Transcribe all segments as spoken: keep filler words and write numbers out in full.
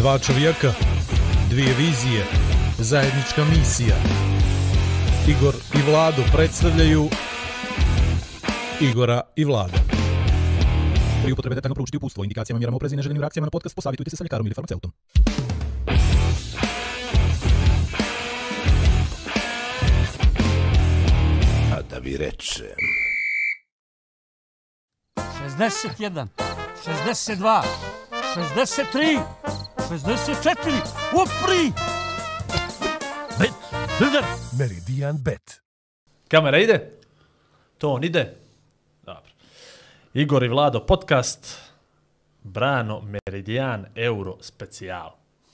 Dva čovjeka, dvije vizije, zajednička misija. Igor i Vlado predstavljaju Igora i Vlada. Pri upotrebi detaljno proučiti uputstvo o indikacijama, mjerama opreza i neželjenim reakcijama na podcast posavitujte se sa ljekarom ili farmaceutom. A da vi rečem... šezdeset jedan, šezdeset dva, šezdeset tri, šezdeset četiri, upri! Bet, Bilder! Meridian Bet. Kamera ide? Ton ide? Dobro. Igor i Vlado podcast, Brano Meridian Euro specijal.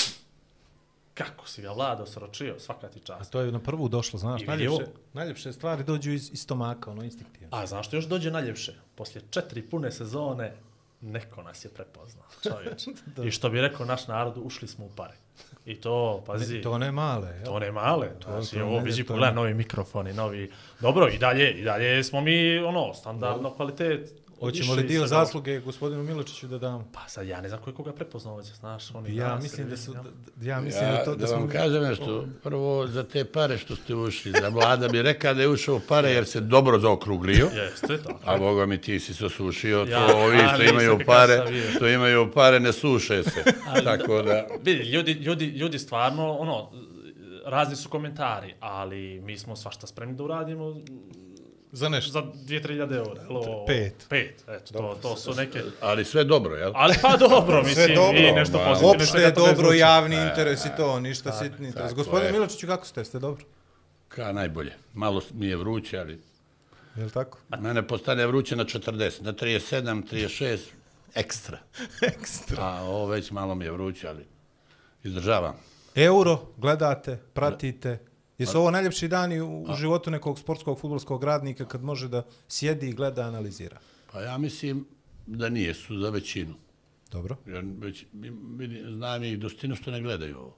Kako si ga, Vlado, sročio, svaka ti čast. A to je na prvu došlo, znaš, I najljepše, vidio? najljepše stvari dođu iz, iz stomaka, ono instinktivno. A znaš što još dođe najljepše? Poslije četiri pune sezone, neko nas je prepoznao, čovječ. I što bi rekao naš narod, ušli smo u pare. I to, pazi... Ne, to ne male, jel? To ne male. To, Znači, to ovo ne, vidi, to pogledaj, ne. novi mikrofoni, novi... Dobro, i dalje, i dalje smo mi, ono, standardno kvalitet. Hoćemo li Više dio i sad- zasluge gospodinu Miločiću da damo? Pa sad ja ne znam koji koga prepoznao ovdje, znaš, oni Ja danas, mislim da su, jel? da, ja mislim Ja, da to da da vam smo... kažem nešto, prvo za te pare što ste ušli, za Vlada bi rekao da je ušao u pare jer se dobro zaokruglio, Jeste, tako. a Boga mi ti si se osušio, to Ja, ovi ja što nisam imaju nikad pare, sam vidio. što imaju pare ne suše se, tako da... Vidi, ljudi, ljudi, ljudi stvarno, ono, razni su komentari, ali mi smo svašta spremni da uradimo Za nešto. za dvije tri hiljade eura. jel, ovo- Pet. Pet, eto, to, to su neke... Ali sve dobro, jel? Ali pa dobro, mislim, dobro. i nešto Ma, pozitivno. Opšte što je kako ne dobro, zvuči. javni interes i to, ništa sitni interes. tako Gospodin je. Miločiću, kako ste? Ste dobro? Ka najbolje. Malo mi je vruće, ali Je li tako? mene postane vruće na četrdeset, na trideset sedam, trideset šest, ekstra. Ekstra. A ovo već malo mi je vruće, ali izdržavam. Euro, gledate, pratite. Jesu ovo najljepši dani u, u životu nekog sportskog, fudbalskog radnika kad može da sjedi, gleda, analizira? Pa ja mislim da nijesu za većinu. Dobro. Jer već, vidim, znam ih dostinu što ne gledaju ovo.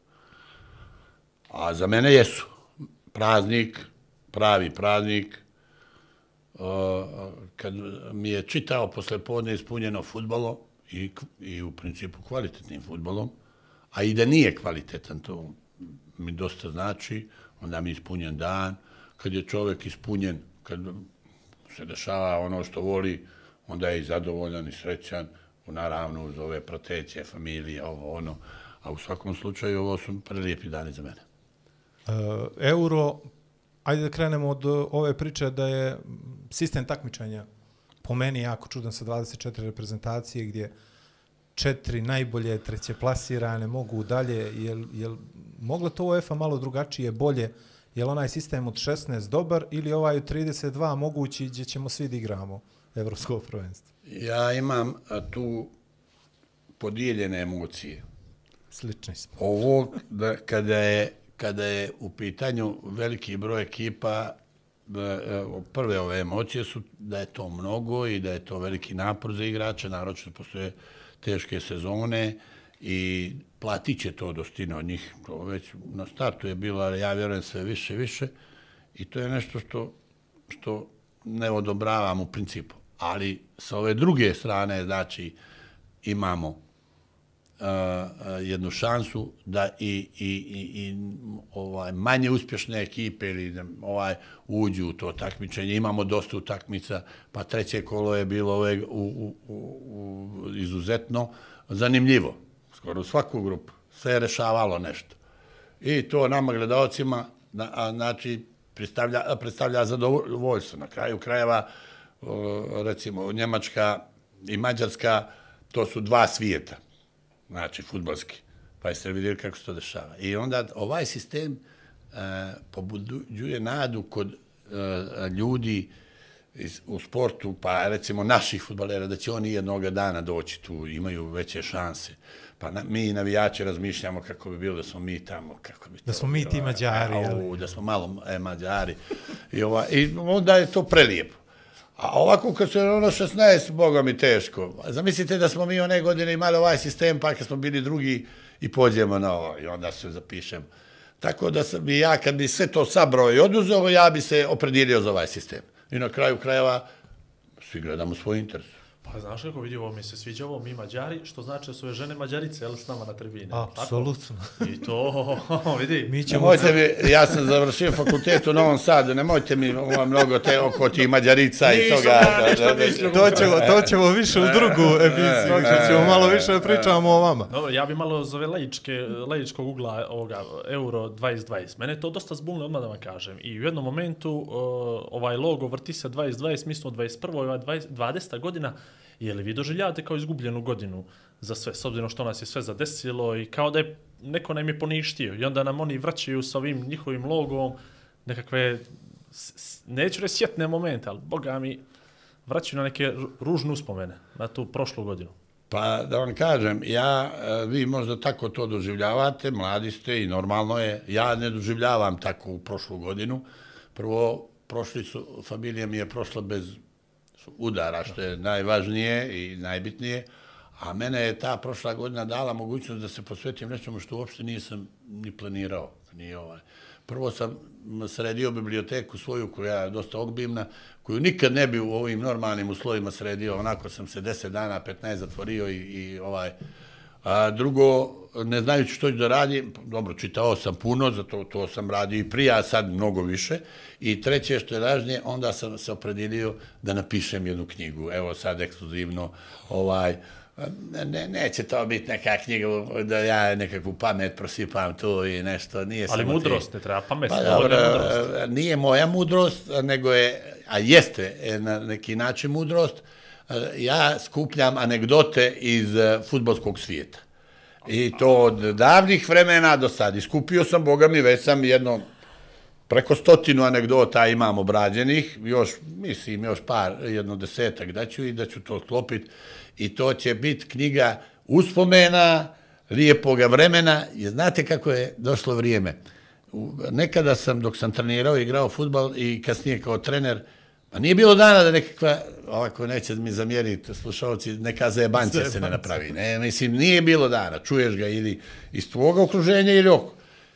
A za mene jesu. Praznik, pravi praznik. Uh, kad mi je čitao poslijepodne ispunjeno fudbalom i, i u principu kvalitetnim fudbalom, a i da nije kvalitetan, to mi dosta znači, onda mi je ispunjen dan. Kad je čovjek ispunjen, kad se dešava ono što voli, onda je i zadovoljan i srećan, naravno uz ove protecije, familije, ovo ono. A u svakom slučaju ovo su prelijepi dani za mene. Uh, euro, ajde da krenemo od uh, ove priče da je sistem takmičenja po meni jako čudan sa dvadeset četiri reprezentacije gdje četiri najbolje treće plasirane mogu dalje. Jel, jel mogla to UEFA malo drugačije, bolje? Jel onaj sistem od šesnaest dobar ili ovaj od trideset dva mogući gdje ćemo svi da igramo evropsko prvenstvo? Ja imam a, tu podijeljene emocije. Slični smo. Ovo, da, kada, je, kada je u pitanju veliki broj ekipa, da, e, prve ove emocije su da je to mnogo i da je to veliki napor za igrače, naročito postoje teške sezone i platit će to dostina od njih. To već na startu je bilo, ali ja vjerujem sve više i više i to je nešto što, što ne odobravam u principu. Ali sa ove druge strane, znači, imamo uh, uh, jednu šansu da i, i, i, i ovaj, manje uspješne ekipe ili da, ovaj, uđu u to takmičenje. Imamo dosta utakmica, pa treće kolo je bilo ove, u, u, u, u, izuzetno zanimljivo. Skoro svaku grupu. Sve je rešavalo nešto. I to nama gledalcima na, a, znači, predstavlja, predstavlja zadovoljstvo. Na kraju krajeva, recimo Njemačka i Mađarska, to su dva svijeta, znači fudbalski. Pa jeste vidjeli kako se to dešava. I onda ovaj sistem uh, pobuđuje nadu kod uh, ljudi iz, u sportu, pa recimo naših fudbalera, da će oni jednoga dana doći tu, imaju veće šanse. Pa na, mi navijači razmišljamo kako bi bilo da smo mi tamo, kako bi to Da smo mi ti Mađari, au, da smo malo e, Mađari. I, ova, I onda je to prelijepo. A ovako kad se ono šesnaest, Boga mi teško. Zamislite da smo mi one godine imali ovaj sistem, pa kad smo bili drugi i pođemo na ovo i onda se zapišemo. Tako da sam bi ja, kad bi sve to sabrao i oduzeo, ja bi se opredijelio za ovaj sistem. I na kraju krajeva svi gledamo svoj interes. Pa Pa znaš kako vidi, ovo mi se sviđa ovo, mi Mađari, što znači da su ove žene Mađarice, jel, s nama na tribine. Apsolutno. I to, vidi. Mi ćemo... Nemojte mi, ja sam završio fakultet u Novom Sadu, nemojte mi ovo mnogo te oko tih Mađarica i toga. Da, da, da, to, ćemo, to ćemo više u drugu emisiju, što ćemo malo više da pričamo o vama. Dobro, ja bi malo zove laičke, laičkog ugla ovoga Euro dvadeset dvadeset. Mene je to dosta zbunilo, odmah da vam kažem. I u jednom momentu uh, ovaj logo vrti se dvadeset dvadeset, mi smo u dvadeset prvoj, ovaj dvadeseta godina. Je li vi doživljavate kao izgubljenu godinu za sve, s obzirom što nas je sve zadesilo i kao da je neko nam je poništio i onda nam oni vraćaju sa ovim njihovim logom nekakve, neću reći sjetne momente, ali boga mi vraćaju na neke ružne uspomene na tu prošlu godinu. Pa da vam kažem, ja, vi možda tako to doživljavate, mladi ste i normalno je, ja ne doživljavam tako u prošlu godinu. Prvo, prošli su, familija mi je prošla bez udara, što je najvažnije i najbitnije, a mene je ta prošla godina dala mogućnost da se posvetim nečemu što uopšte nisam ni planirao. Nije ovaj. Prvo sam sredio biblioteku svoju, koja je dosta obimna, koju nikad ne bi u ovim normalnim uslovima sredio, onako sam se deset dana, petnaest zatvorio i, i ovaj... A drugo, ne znajući što ću da radim, dobro, čitao sam puno, zato to sam radio i prije, a sad mnogo više. I treće, što je važnije, onda sam se opredelio da napišem jednu knjigu. Evo sad ekskluzivno, ovaj, ne, neće to biti neka knjiga da ja nekakvu pamet prosipam tu i nešto. Nije ali samo mudrost, ne treba pamet. Pa dobro, nije moja mudrost, nego je, a jeste na neki način mudrost, ja skupljam anegdote iz fudbalskog svijeta. I to od davnih vremena do sad. I skupio sam, boga mi, već sam jedno, preko stotinu anegdota imam obrađenih, još, mislim, još par, jedno desetak da ću i da ću to sklopiti. I to će biti knjiga uspomena, lijepoga vremena. I znate kako je došlo vrijeme? Nekada sam, dok sam trenirao, igrao fudbal i kasnije kao trener, a nije bilo dana da nekakva, ovako neće mi zamjeriti slušalci, neka zajebancija se ne napravi. Ne, mislim, nije bilo dana. Čuješ ga ili iz tvoga okruženja ili oko.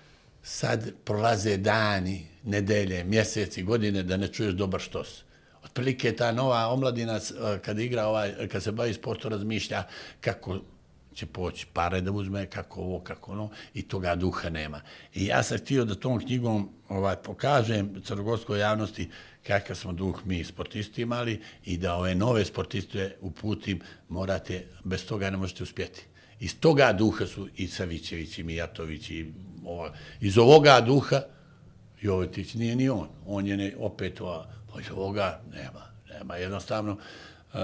Sad prolaze dani, nedelje, mjeseci, godine da ne čuješ dobar štos. Otprilike ta nova omladina kad igra, ovaj, kad se bavi sportom, razmišlja kako će poći pare da uzme, kako ovo, kako ono, i toga duha nema. I ja sam htio da tom knjigom ovaj, pokažem crnogorskoj javnosti kakav smo duh mi sportisti imali i da ove nove sportiste uputim, morate, bez toga ne možete uspjeti. Iz toga duha su i Savićević i Mijatović i ova, iz ovoga duha Jovetić nije ni on. On je ne, opet ova, pa iz ovoga nema, nema. Jednostavno uh,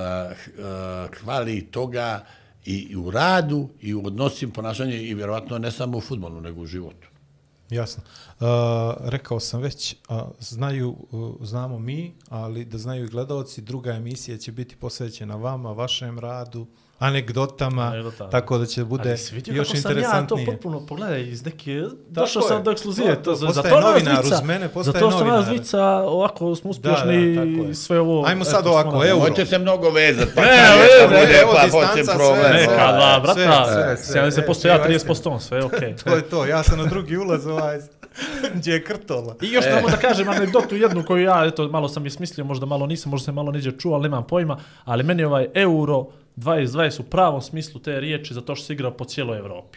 uh, hvali toga i u radu, i u odnosim ponašanju, i vjerovatno ne samo u fudbalu, nego u životu. Jasno. Uh, rekao sam već, uh, znaju, uh, znamo mi, ali da znaju i gledalci, druga emisija će biti posvećena vama, vašem radu, anegdotama, Anegdota, tako da će bude još interesantnije. Ja to potpuno pogledaj iz neke, došao sam do ekskluzive. To, to, postaje novinar uz mene, postaje novinar. Zato što nas dvica, ovako smo uspješni da, da, i sve ovo. Ajmo sad ovako, euro. Možete se mnogo vezati, pa ne, ne, ne, evo distanca, sve. Ne, kad dva, brata, sedamdeset posto ja, trideset posto sve je okej. To je to, ja sam na drugi ulaz ovaj, gdje je krtola. I još samo da kažem anegdotu jednu koju ja, eto, malo sam je smislio, možda malo nisam, možda se malo neđe čuo, ali nemam pojma, ali meni ovaj euro dvadeset dvadeset u pravom smislu te riječi zato što se igrao po cijeloj Evropi.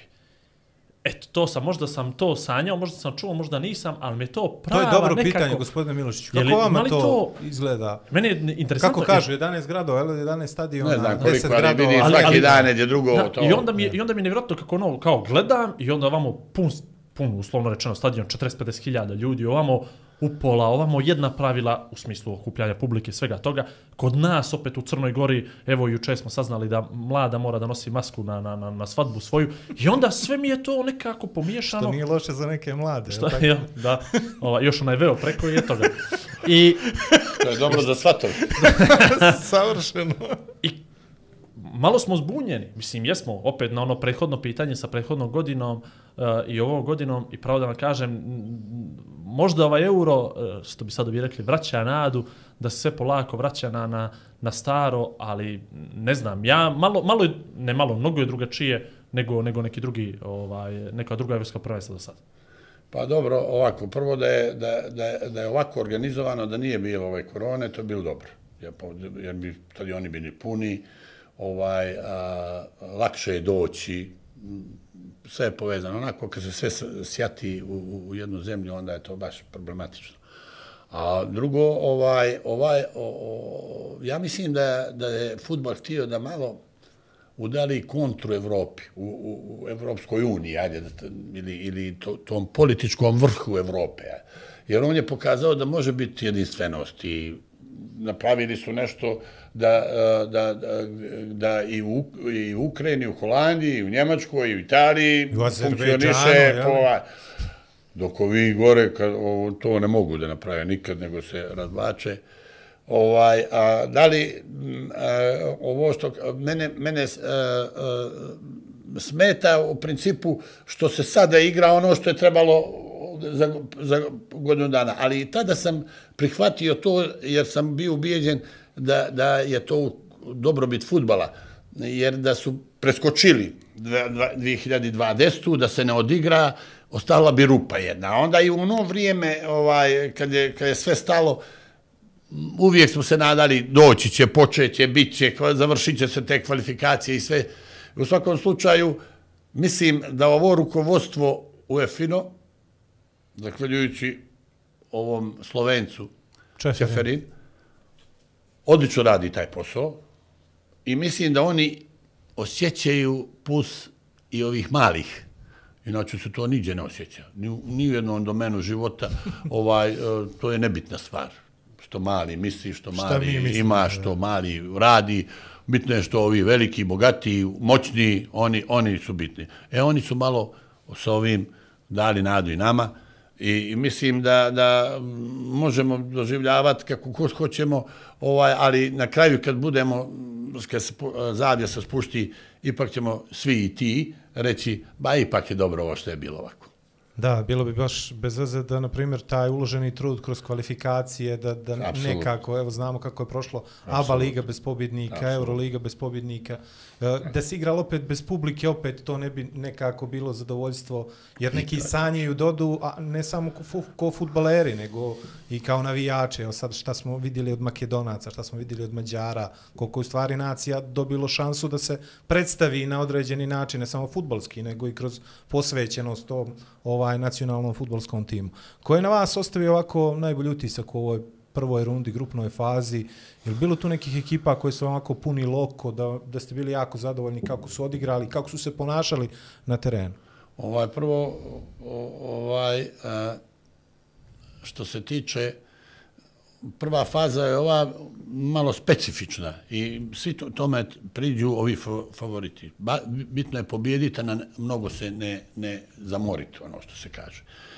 Eto, to sam, možda sam to sanjao, možda sam čuo, možda nisam, ali mi je to prava nekako... To je dobro nekako, pitanje, gospodine Milošiću. Kako vama to, to izgleda? Meni je interesantno... Kako kažu, jedanaest gradova, jedanaest stadiona, ne znam, deset koliko, gradova... Ali, svaki ali, dan neđe drugo da, to... I onda mi je, i onda mi je nevjerojatno kako ono, kao gledam i onda ovamo pun, pun uslovno rečeno stadion, četrdeset do pedeset hiljada ljudi, ovamo upola, ovamo jedna pravila u smislu okupljanja publike, svega toga. Kod nas, opet u Crnoj Gori, evo juče smo saznali da mlada mora da nosi masku na, na, na, na svadbu svoju i onda sve mi je to nekako pomiješano. Što nije loše za neke mlade. Što, ja, da, ova, još onaj veo preko i je toga. I, to je dobro za svatog. Savršeno. I malo smo zbunjeni, mislim, jesmo opet na ono prethodno pitanje sa prethodnom godinom uh, i ovom godinom i pravo da vam kažem, možda ovaj euro, uh, što bi sad bi rekli, vraća nadu, da se sve polako vraća na, na, na staro, ali ne znam, ja malo, malo ne malo, mnogo je drugačije nego, nego neki drugi, ovaj, neka druga evropska prvenstva do sada. Pa dobro, ovako, prvo da je, da, da, da je ovako organizovano, da nije bilo ove korone, to je bilo dobro. Jer bi stadioni bili puni, ovaj, a, lakše je doći, sve je povezano. Onako, kad se sve sjati u, u jednu zemlju, onda je to baš problematično. A drugo, ovaj, ovaj, o, o, ja mislim da, da je fudbal htio da malo udari kontru Evropi, u, u, u Evropskoj uniji, ajde, ili, ili to, tom političkom vrhu Evrope. Jer on je pokazao da može biti jedinstvenost i napravili su nešto da, da, da, da i, u, i u Ukrajini, i u Holandiji, i u Njemačkoj, i u Italiji funkcioniše po... Dok ovi gore, kad, o, to ne mogu da naprave nikad, nego se razvlače. Ovaj, a, da li a, ovo što mene, mene a, a, smeta u principu što se sada igra ono što je trebalo za, za godinu dana. Ali i tada sam prihvatio to jer sam bio ubijeđen da, da je to dobrobit fudbala. Jer da su preskočili dvije hiljade dvadesete. da se ne odigra, ostala bi rupa jedna. A onda i u ono vrijeme, ovaj, kad, je, kad je sve stalo, uvijek smo se nadali doći će, počet će, bit će, završit će se te kvalifikacije i sve. U svakom slučaju, mislim da ovo rukovodstvo UEFA-ino, zahvaljujući ovom Slovencu Čeferin, odlično radi taj posao i mislim da oni osjećaju puls i ovih malih. Inače se to niđe ne osjeća. Ni, ni u jednom domenu života ovaj, to je nebitna stvar. Što mali misli, što mali što ima, što mali radi. Bitno je što ovi veliki, bogatiji, moćni, oni, oni su bitni. E, oni su malo sa ovim dali nadu i nama i, i mislim da, da možemo doživljavati kako ko hoćemo, ovaj, ali na kraju kad budemo, kad se zavjesa spušti, ipak ćemo svi i ti reći, ba ipak je dobro ovo što je bilo ovako. Da, bilo bi baš bez veze da, na primjer, taj uloženi trud kroz kvalifikacije, da, da nekako, evo znamo kako je prošlo A B A liga bez pobjednika, Absolut. Euroliga bez pobjednika, da se igralo opet bez publike, opet to ne bi nekako bilo zadovoljstvo, jer neki sanjaju dodu, a ne samo ko, ko futbaleri, nego i kao navijače. Evo sad šta smo vidjeli od Makedonaca, šta smo vidjeli od Mađara, koliko je stvari nacija dobilo šansu da se predstavi na određeni način, ne samo futbalski, nego i kroz posvećenost tom ovaj nacionalnom fudbalskom timu. Ko je na vas ostavio ovako najbolji utisak u ovoj prvoj rundi, grupnoj fazi? Je li bilo tu nekih ekipa koje su ovako puni loko, da, da ste bili jako zadovoljni kako su odigrali, kako su se ponašali na terenu? Ovaj, prvo, ovaj, što se tiče, prva faza je ova malo specifična i svi to, tome priđu ovi favoriti. Ba, bitno je pobijediti, a mnogo se ne, ne zamoriti, ono što se kaže.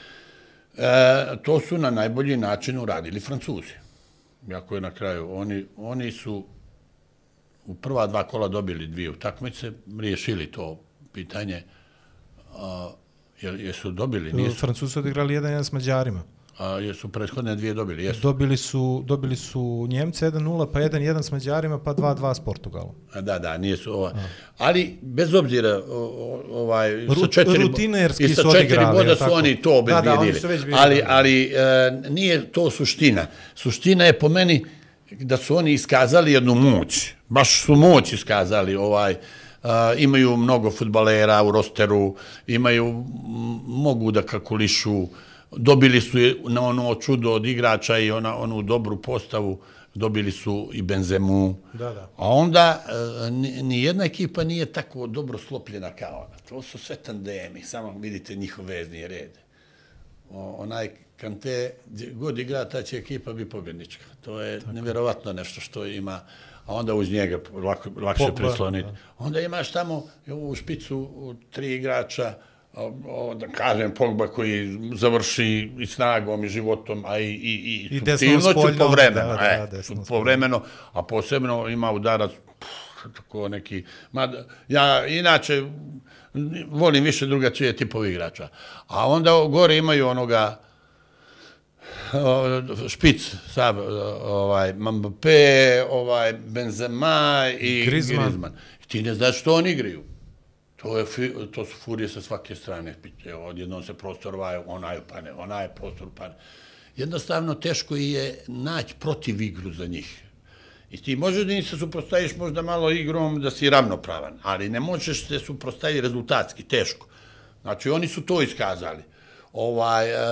E, to su na najbolji način uradili Francuzi. Jako je na kraju, oni, oni su u prva dva kola dobili dvije utakmice, riješili to pitanje, a, jesu dobili? Nisu. Francuzi su odigrali jedan jedan s Mađarima. A jesu prethodne dvije dobili? Jesu. Dobili su, dobili su Njemce jedan nula, pa jedan jedan s Mađarima, pa dva dva s Portugalom. Da, da, nije su ovaj. Ali, bez obzira, ovaj, Ru, sa četiri, rutinerski i sa su četiri odigrali, boda su tako? Oni to obezbijedili. Da, da, oni su već bili. Ali, ali e, nije to suština. Suština je po meni da su oni iskazali jednu moć. Baš su moć iskazali. Ovaj, uh, imaju mnogo fudbalera u rosteru, imaju, mogu da kalkulišu, dobili su na ono čudo od igrača i ona, onu dobru postavu, dobili su i Benzemu. Da, da. A onda ni jedna ekipa nije tako dobro slopljena kao ona. To su sve tandemi, samo vidite njihov vezni red. O, onaj Kante, god igra, ta će ekipa bi pobjednička. To je tako nevjerovatno nešto što ima, a onda uz njega lako, lakše prisloniti. Onda imaš tamo u špicu tri igrača, O, da kažem, Pogba koji završi i snagom i životom, a i, i, i, I subtilnoću povremeno. Da, e, da, povremeno, a posebno ima udarac, pff, tako neki... Mada, ja inače volim više drugačije tipove igrača. A onda gore imaju onoga špic, sad, ovaj, Mbappé, ovaj, Benzema i Griezmann. Griezmann. I ti ne znaš što oni igraju. To, je, to su furije sa svake strane. Odjednom se prostor vaju, onaj pane, onaj prostor pane. Jednostavno teško je naći protiv igru za njih. I ti možeš da im se suprostaviš možda malo igrom da si ravnopravan, ali ne možeš se suprostaviti rezultatski, teško. Znači, oni su to iskazali. Ovaj, uh,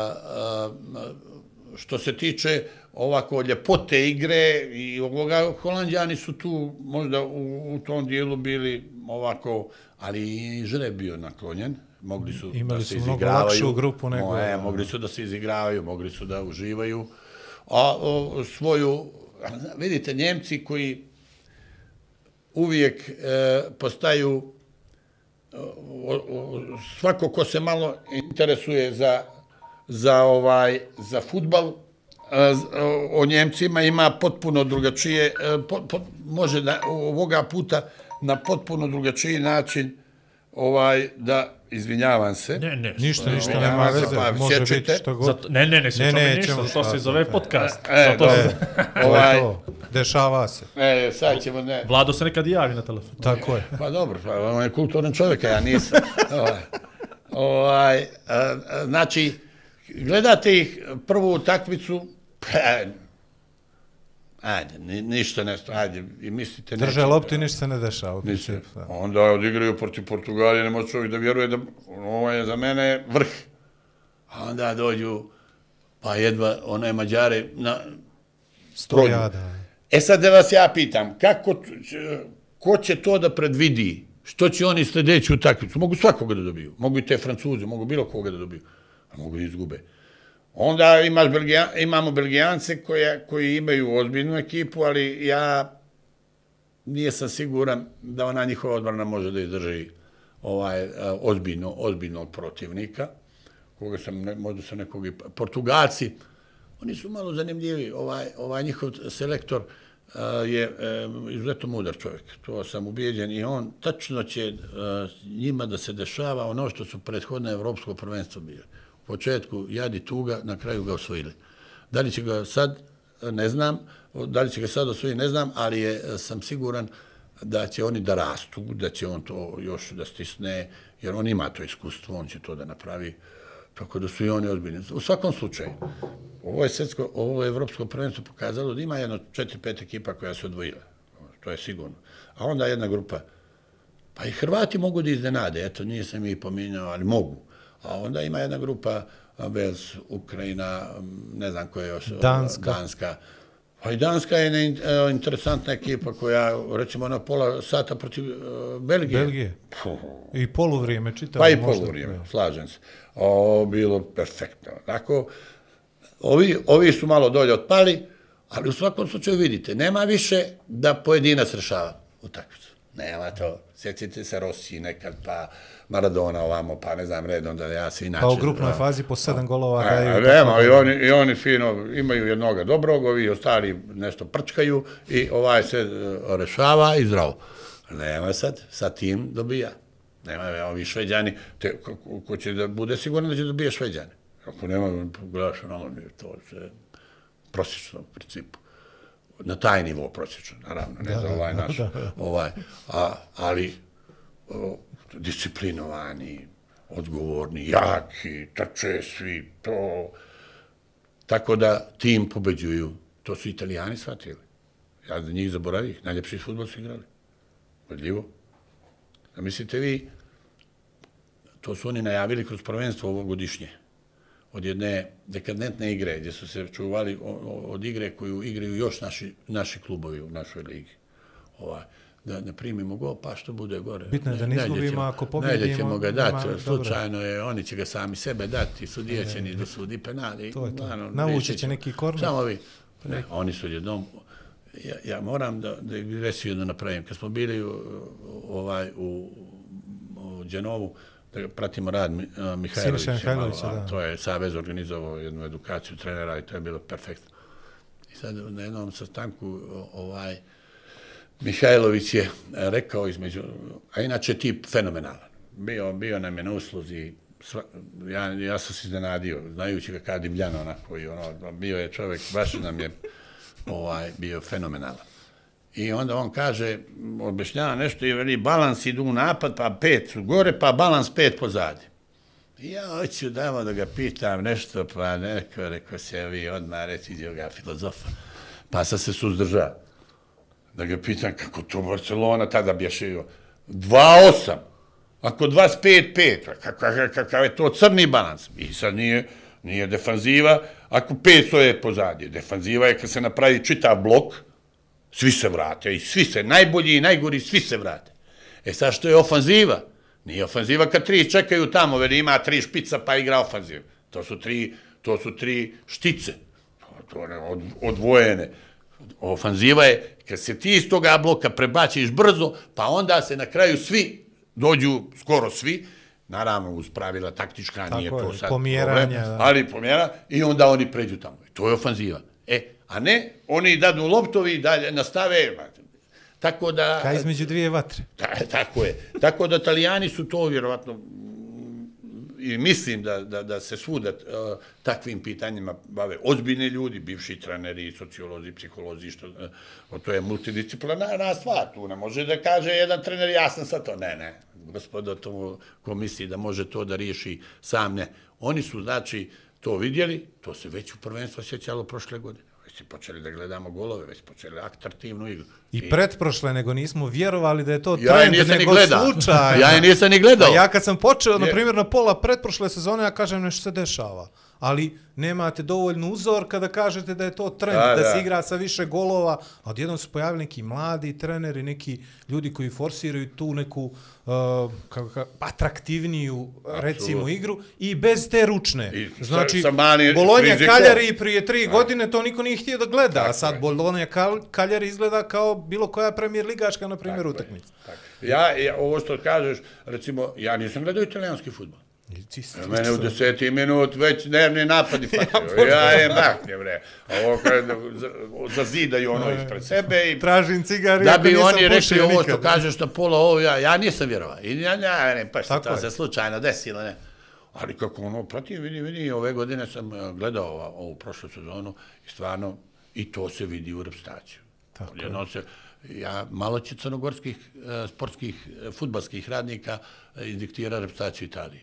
uh, što se tiče ovako ljepote igre i ovoga, Holandjani su tu možda u, u tom dijelu bili ovako, ali i žreb bio naklonjen. Mogli su Imali da se su mnogo izigravaju. lakšu grupu nego... Moje, mogli su da se izigravaju, mogli su da uživaju. A o, svoju, vidite, Njemci koji uvijek e, postaju o, o, svako ko se malo interesuje za, za, ovaj, za fudbal, o, o Njemcima ima potpuno drugačije, po, po, može da ovoga puta na potpuno drugačiji način ovaj, da izvinjavam se. Ne, ne. Ništa, ništa, Ja, nema ja, veze, pa, može sjećate? biti što god. Zato, ne, ne, ne, sjećamo Ne, ne, ne, ništa, ćemo to se šta, zove to- podcast. E, Zato dobro. se- To je Ovaj, to. Dešava se. e, sad ćemo, ne. Vlado se nekad javi na telefon. Tako je. Pa dobro, pa on je kulturan čovjek, a ja nisam. ovaj, ovaj, a, a, znači, gledate ih prvu utakmicu, pa, ajde, ni, ništa ne, ajde, i mislite... Drže neće- loptu i ništa se ne dešava. u Ništa. principu, da. Onda odigraju protiv Portugalije, ne može čovjek da vjeruje da ovo je za mene vrh. A onda dođu, pa jedva one Mađare na... Sto jada. E sad da vas ja pitam, kako, t- ko će to da predvidi? Što će oni sljedeću utakmicu? Mogu svakoga da dobiju. Mogu i te Francuze, mogu bilo koga da dobiju. A mogu i izgube. Onda imaš Belgija, imamo Belgijance koje, koji imaju ozbiljnu ekipu, ali ja nije sam siguran da ona njihova odbrana može da izdrži ovaj, eh, ozbiljno, ozbiljnog protivnika. Koga sam, ne, možda sam nekog i... Portugalci, oni su malo zanimljivi. Ovaj, ovaj njihov selektor uh, je uh, izuzetno mudar čovjek. To sam ubijeđen i on tačno će uh, njima da se dešava ono što su prethodne evropsko prvenstvo bile. U početku jadi tuga, na kraju ga osvojili. Da li će ga sad, ne znam, da li će ga sad osvojiti, ne znam, ali je, sam siguran da će oni da rastu, da će on to još da stisne, jer on ima to iskustvo, on će to da napravi. Tako da su i oni ozbiljni. U svakom slučaju, ovo je svjetsko, ovo je evropsko prvenstvo pokazalo da ima jedno četiri, pet ekipa koja se odvojila. To je sigurno. A onda jedna grupa. Pa i Hrvati mogu da iznenade. Eto, nisam ih pominjao, ali mogu. A onda ima jedna grupa, Vels, Ukrajina, ne znam koja je još. Danska. Danska. Pa i Danska je ne, interesantna ekipa koja, recimo, na pola sata protiv uh, Belgije. Belgije. Puh. I poluvrijeme čitavo. Pa i možda. poluvrijeme, slažem se. O, bilo perfektno. Dakle, ovi, ovi su malo dolje otpali, ali u svakom slučaju vidite, nema više da pojedinac rešava utakmicu. Nema to. Sjećate se Rossi nekad, pa Maradona ovamo, pa ne znam redom da ja se inače... Pa u grupnoj fazi po sedam golova A, daju. nema, tako i da- oni, i oni fino imaju jednoga dobrog, ovi ostali nešto prčkaju i ovaj se uh, rešava i zdravo. Nema sad, sa tim dobija. Nema, ovi Šveđani, te, ko, ko će da bude siguran da će dobije Šveđani. Ako nema, gledaš, ono, to je prosječno u principu. Na taj nivo prosječno, naravno, ne Da, za da, ovaj naš, da, da. ovaj, a, ali o, disciplinovani, odgovorni, jaki, trče svi, to... Tako da tim pobeđuju. To su Italijani shvatili. Ja za njih zaboravih, najljepši fudbal su igrali. Vedljivo. A mislite vi, to su oni najavili kroz prvenstvo ovogodišnje. Od jedne dekadentne igre, gdje su se čuvali od igre koju igraju još naši, naši klubovi u našoj ligi. Ovaj, da ne primimo go, pa što bude gore. Bitno je da ne izgubimo, ako pobjedimo, Neće ćemo ga nema- dati, dobro. slučajno je, oni će ga sami sebe dati, sudije će ni dosudi penali. To je to. Naravno, Navući riješit će ćemo. neki korner. Samo vi. Ne, oni su jednom, ja, ja moram da, da digresiju jedno napravim. Kad smo bili u, ovaj, u, u Đenovu, da pratimo rad Mi- a, Mihajlovića, Siniša Mihajlovića, malo, a da. to je Savez organizovao jednu edukaciju trenera i to je bilo perfektno. I sad na jednom sastanku o- ovaj, Mihajlović je rekao između, a inače tip fenomenalan. Bio, bio nam je na usluzi, sva, ja, ja sam se iznenadio, znajući ga kada Dimljano, onako, i ono, bio je čovjek, baš nam je ovaj, bio fenomenalan. I onda on kaže, objašnjava nešto i veli, balans idu u napad, pa pet su gore, pa balans pet pozadi. I ja hoću damo da ga pitam nešto, pa neko, rekao se vi odmah reći ga filozofa. Pa sam se suzdržao. Da ga pitam kako to Barcelona tada bješio. dva osam. Ako dvadeset pet pet, kakav je to crni balans. I sad nije, nije defanziva, ako pet je pozadije. Defanziva je kad se napravi čitav blok, svi se vrate i svi se, najbolji i najgori, svi se vrate. E sad što je ofanziva? Nije ofanziva kad tri čekaju tamo, jer ima tri špica pa igra ofanziva. To su tri, to su tri štice, to je od, odvojene. Ofanziva je kad se ti iz toga bloka prebaciš brzo, pa onda se na kraju svi dođu, skoro svi, naravno uz pravila taktička, nije to sad pomjeranje, problem, ali pomjera, i onda oni pređu tamo. To je ofanziva. E, a ne, oni dadnu loptovi i dalje nastave. Tako da... Ka između dvije vatre. Ta, tako je. Tako da Italijani su to vjerovatno, i mislim da, da, da se svuda uh, takvim pitanjima bave ozbiljni ljudi, bivši treneri, sociolozi, psiholozi, što, uh, to je multidisciplinarna stvar. Tu ne može da kaže jedan trener, ja sam sad to. Ne, ne. Gospodo, to ko misli da može to da riješi sam, ne. Oni su, znači, to vidjeli, to se već u prvenstvu sjećalo prošle godine. Već smo počeli da gledamo golove, već počeli atraktivnu igru. I, I pretprošle, nego nismo vjerovali da je to ja trend, je nego slučaj. Ja je nisam ni gledao. Ja kad sam počeo, na primjer, na pola pretprošle sezone, ja kažem nešto se dešava. Ali nemate dovoljno uzor kada kažete da je to trend, da, da, da se igra sa više golova. A odjednom su pojavili neki mladi treneri, neki ljudi koji forsiraju tu neku uh, kako, kako, atraktivniju, absolut, recimo, igru i bez te ručne. I znači, Bologna Cagliari prije tri a. godine to niko nije htio da gleda, tako a sad Bologna Cagliari izgleda kao bilo koja premijer ligaška, na primjer, utakmica. Ja, ja, ovo što kažeš, recimo, ja nisam gledao italijanski fudbal. Mene u deseti minut već nervni napadi fatio. Ja je makne, bre. Ovo kada zazidaju ono ispred sebe. I tražim cigari, da bi oni rekli ovo što kažeš na pola ovo, ja, ja nisam vjerovao. I ja, ja ne, pa što to se slučajno desilo, ne. Ali kako ono, pratim, vidi, vidi, ove godine sam gledao ovo, ovu prošlu sezonu i stvarno i to se vidi u reprezentaciju. Jedno se, ja malo će crnogorskih sportskih, fudbalskih radnika izdiktira reprezentaciju Italije.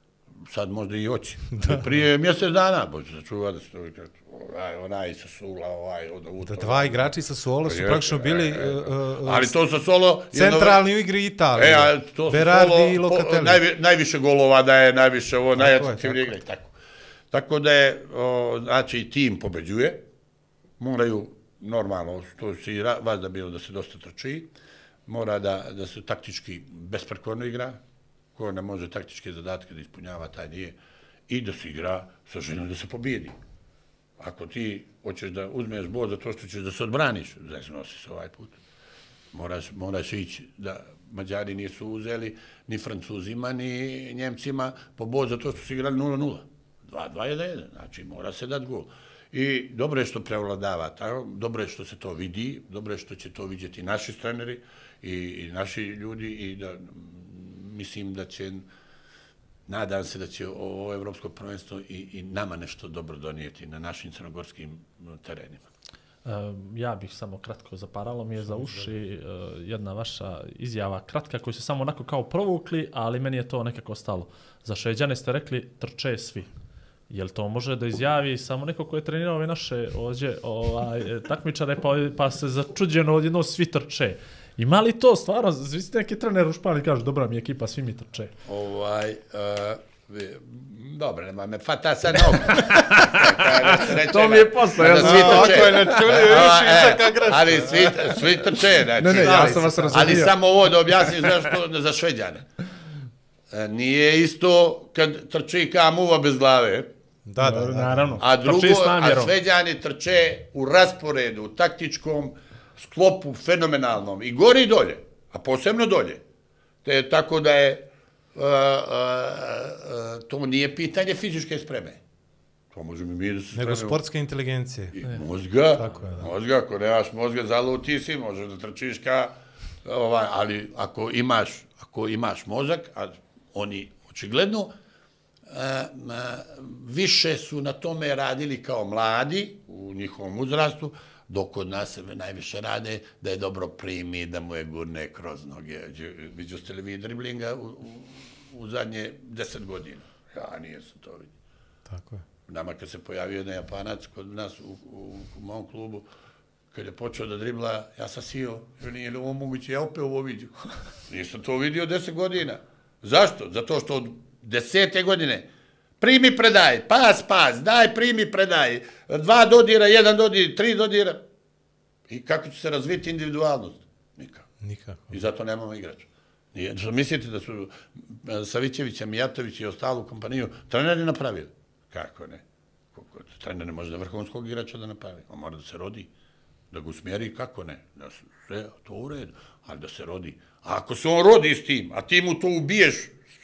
Sad možda i oći. Prije mjesec dana, boće se čuva da se to onaj, onaj Sassuolo, ovaj... Od, da dva igrači Sassuolo su praktično bili e, uh, ali to Sassuolo... centralni u igri Italije. E, to Berardi i Locatelli. Najvi, najviše golova daje, najviše ovo, najatraktivnije igra i tako. Tako da je, o, znači, tim pobeđuje, moraju normalno, to si i vas da bilo da se dosta trči, mora da, da se taktički besprekorno igra, ko ne može taktičke zadatke da ispunjava, taj nije, i da se igra sa željom da se pobijedi. Ako ti hoćeš da uzmeš bod za to što ćeš da se odbraniš, zeznosi se ovaj put. Moraš, moraš ići da Mađari nisu uzeli ni Francuzima, ni Njemcima po bod za to što su igrali nula nula. dva dva jedan, znači mora se dati gol. I dobro je što prevladava, tako, dobro je što se to vidi, dobro je što će to vidjeti naši treneri i, i naši ljudi i da mislim da će, nadam se da će ovo evropsko prvenstvo i, i nama nešto dobro donijeti na našim crnogorskim terenima. Ja bih samo kratko, zaparalo mi je za uši jedna vaša izjava kratka koju se samo onako kao provukli, ali meni je to nekako stalo. Za Šveđane ste rekli trče svi. Jel to može da izjavi samo neko ko je trenirao ove naše ovdje ovaj, takmičare pa, pa se začuđeno odjedno svi trče? Ima li to stvarno? Svi ste neki trener u Španiji kažu dobra mi ekipa, svi mi trče. Ovaj, uh, dobro, nema me fata sa nogu. To mi je posle. Ja svi trče. je načulio još i taka greška. Ali svi, svi trče. Znači, ne, ne, ja sam vas razumio. Ali samo ovo da objasnim zašto za Šveđane. Nije isto kad trči kao muva bez glave. Da, da, da. Naravno. A drugo, a Šveđani trče u rasporedu, u taktičkom sklopu fenomenalnom. I gori i dolje, a posebno dolje. Te, tako da je, uh, uh, uh, to nije pitanje fizičke spreme. To možemo mi da se sprememo. Nego sportske inteligencije. I mozga, tako je, da. Mozga, ako nemaš mozga, zaluti si, možeš da trčiš ka, ovaj, ali ako imaš, ako imaš mozak, a oni očigledno, Uh, uh, više su na tome radili kao mladi u njihovom uzrastu, dok od nas najviše rade da je dobro primi, da mu je gurne kroz noge. Vidio ste li vi driblinga u, u, u zadnje deset godina? Ja nijesam to vidio. Tako je. Nama kad se pojavio jedan Japanac kod nas u, u, u mom klubu, kad je počeo da dribla, ja sam sio, nije li ovo moguće, ja opet ovo vidio. Nisam to vidio deset godina. Zašto? Zato što od desete godine primi, predaj, pas, pas, daj, primi, predaj, dva dodira, jedan dodir, tri dodira. I kako će se razviti individualnost? Nikako. Nikako. I zato nemamo igrača. Nije, što mislite da su Savićevića, Mijatović i ostalu kompaniju treneri napravili? Kako ne? Trener ne može da vrhunskog igrača da napravi. On mora da se rodi, da ga usmjeri, kako ne? Da se, sve, to u redu, ali da se rodi. A ako se on rodi s tim, a ti mu to ubiješ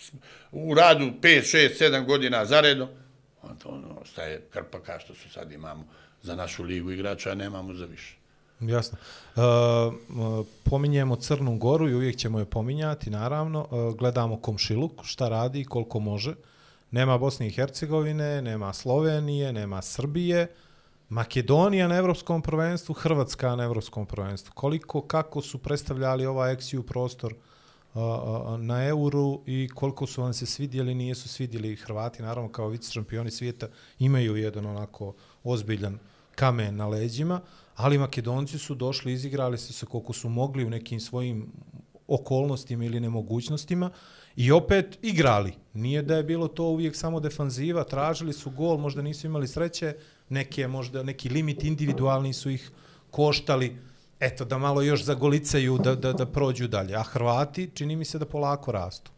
u radu pet, šest, sedam godina zaredom, onda to ono, ostaje krpa kao što su sad imamo za našu ligu igrača, a nemamo za više. Jasno. Uh, uh, pominjemo Crnu Goru i uvijek ćemo je pominjati, naravno. Uh, gledamo komšiluk, šta radi, koliko može. Nema Bosne i Hercegovine, nema Slovenije, nema Srbije. Makedonija na evropskom prvenstvu, Hrvatska na evropskom prvenstvu. Koliko, kako su predstavljali ova eksiju prostor uh, uh, na Euru i koliko su vam se svidjeli, nijesu svidjeli Hrvati, naravno kao vice šampioni svijeta imaju jedan onako ozbiljan kamen na leđima, ali Makedonci su došli, izigrali su se koliko su mogli u nekim svojim okolnostima ili nemogućnostima i opet igrali. Nije da je bilo to uvijek samo defanziva, tražili su gol, možda nisu imali sreće, neke, možda neki limit individualni su ih koštali, eto da malo još zagolicaju da, da, da prođu dalje. A Hrvati čini mi se da polako rastu.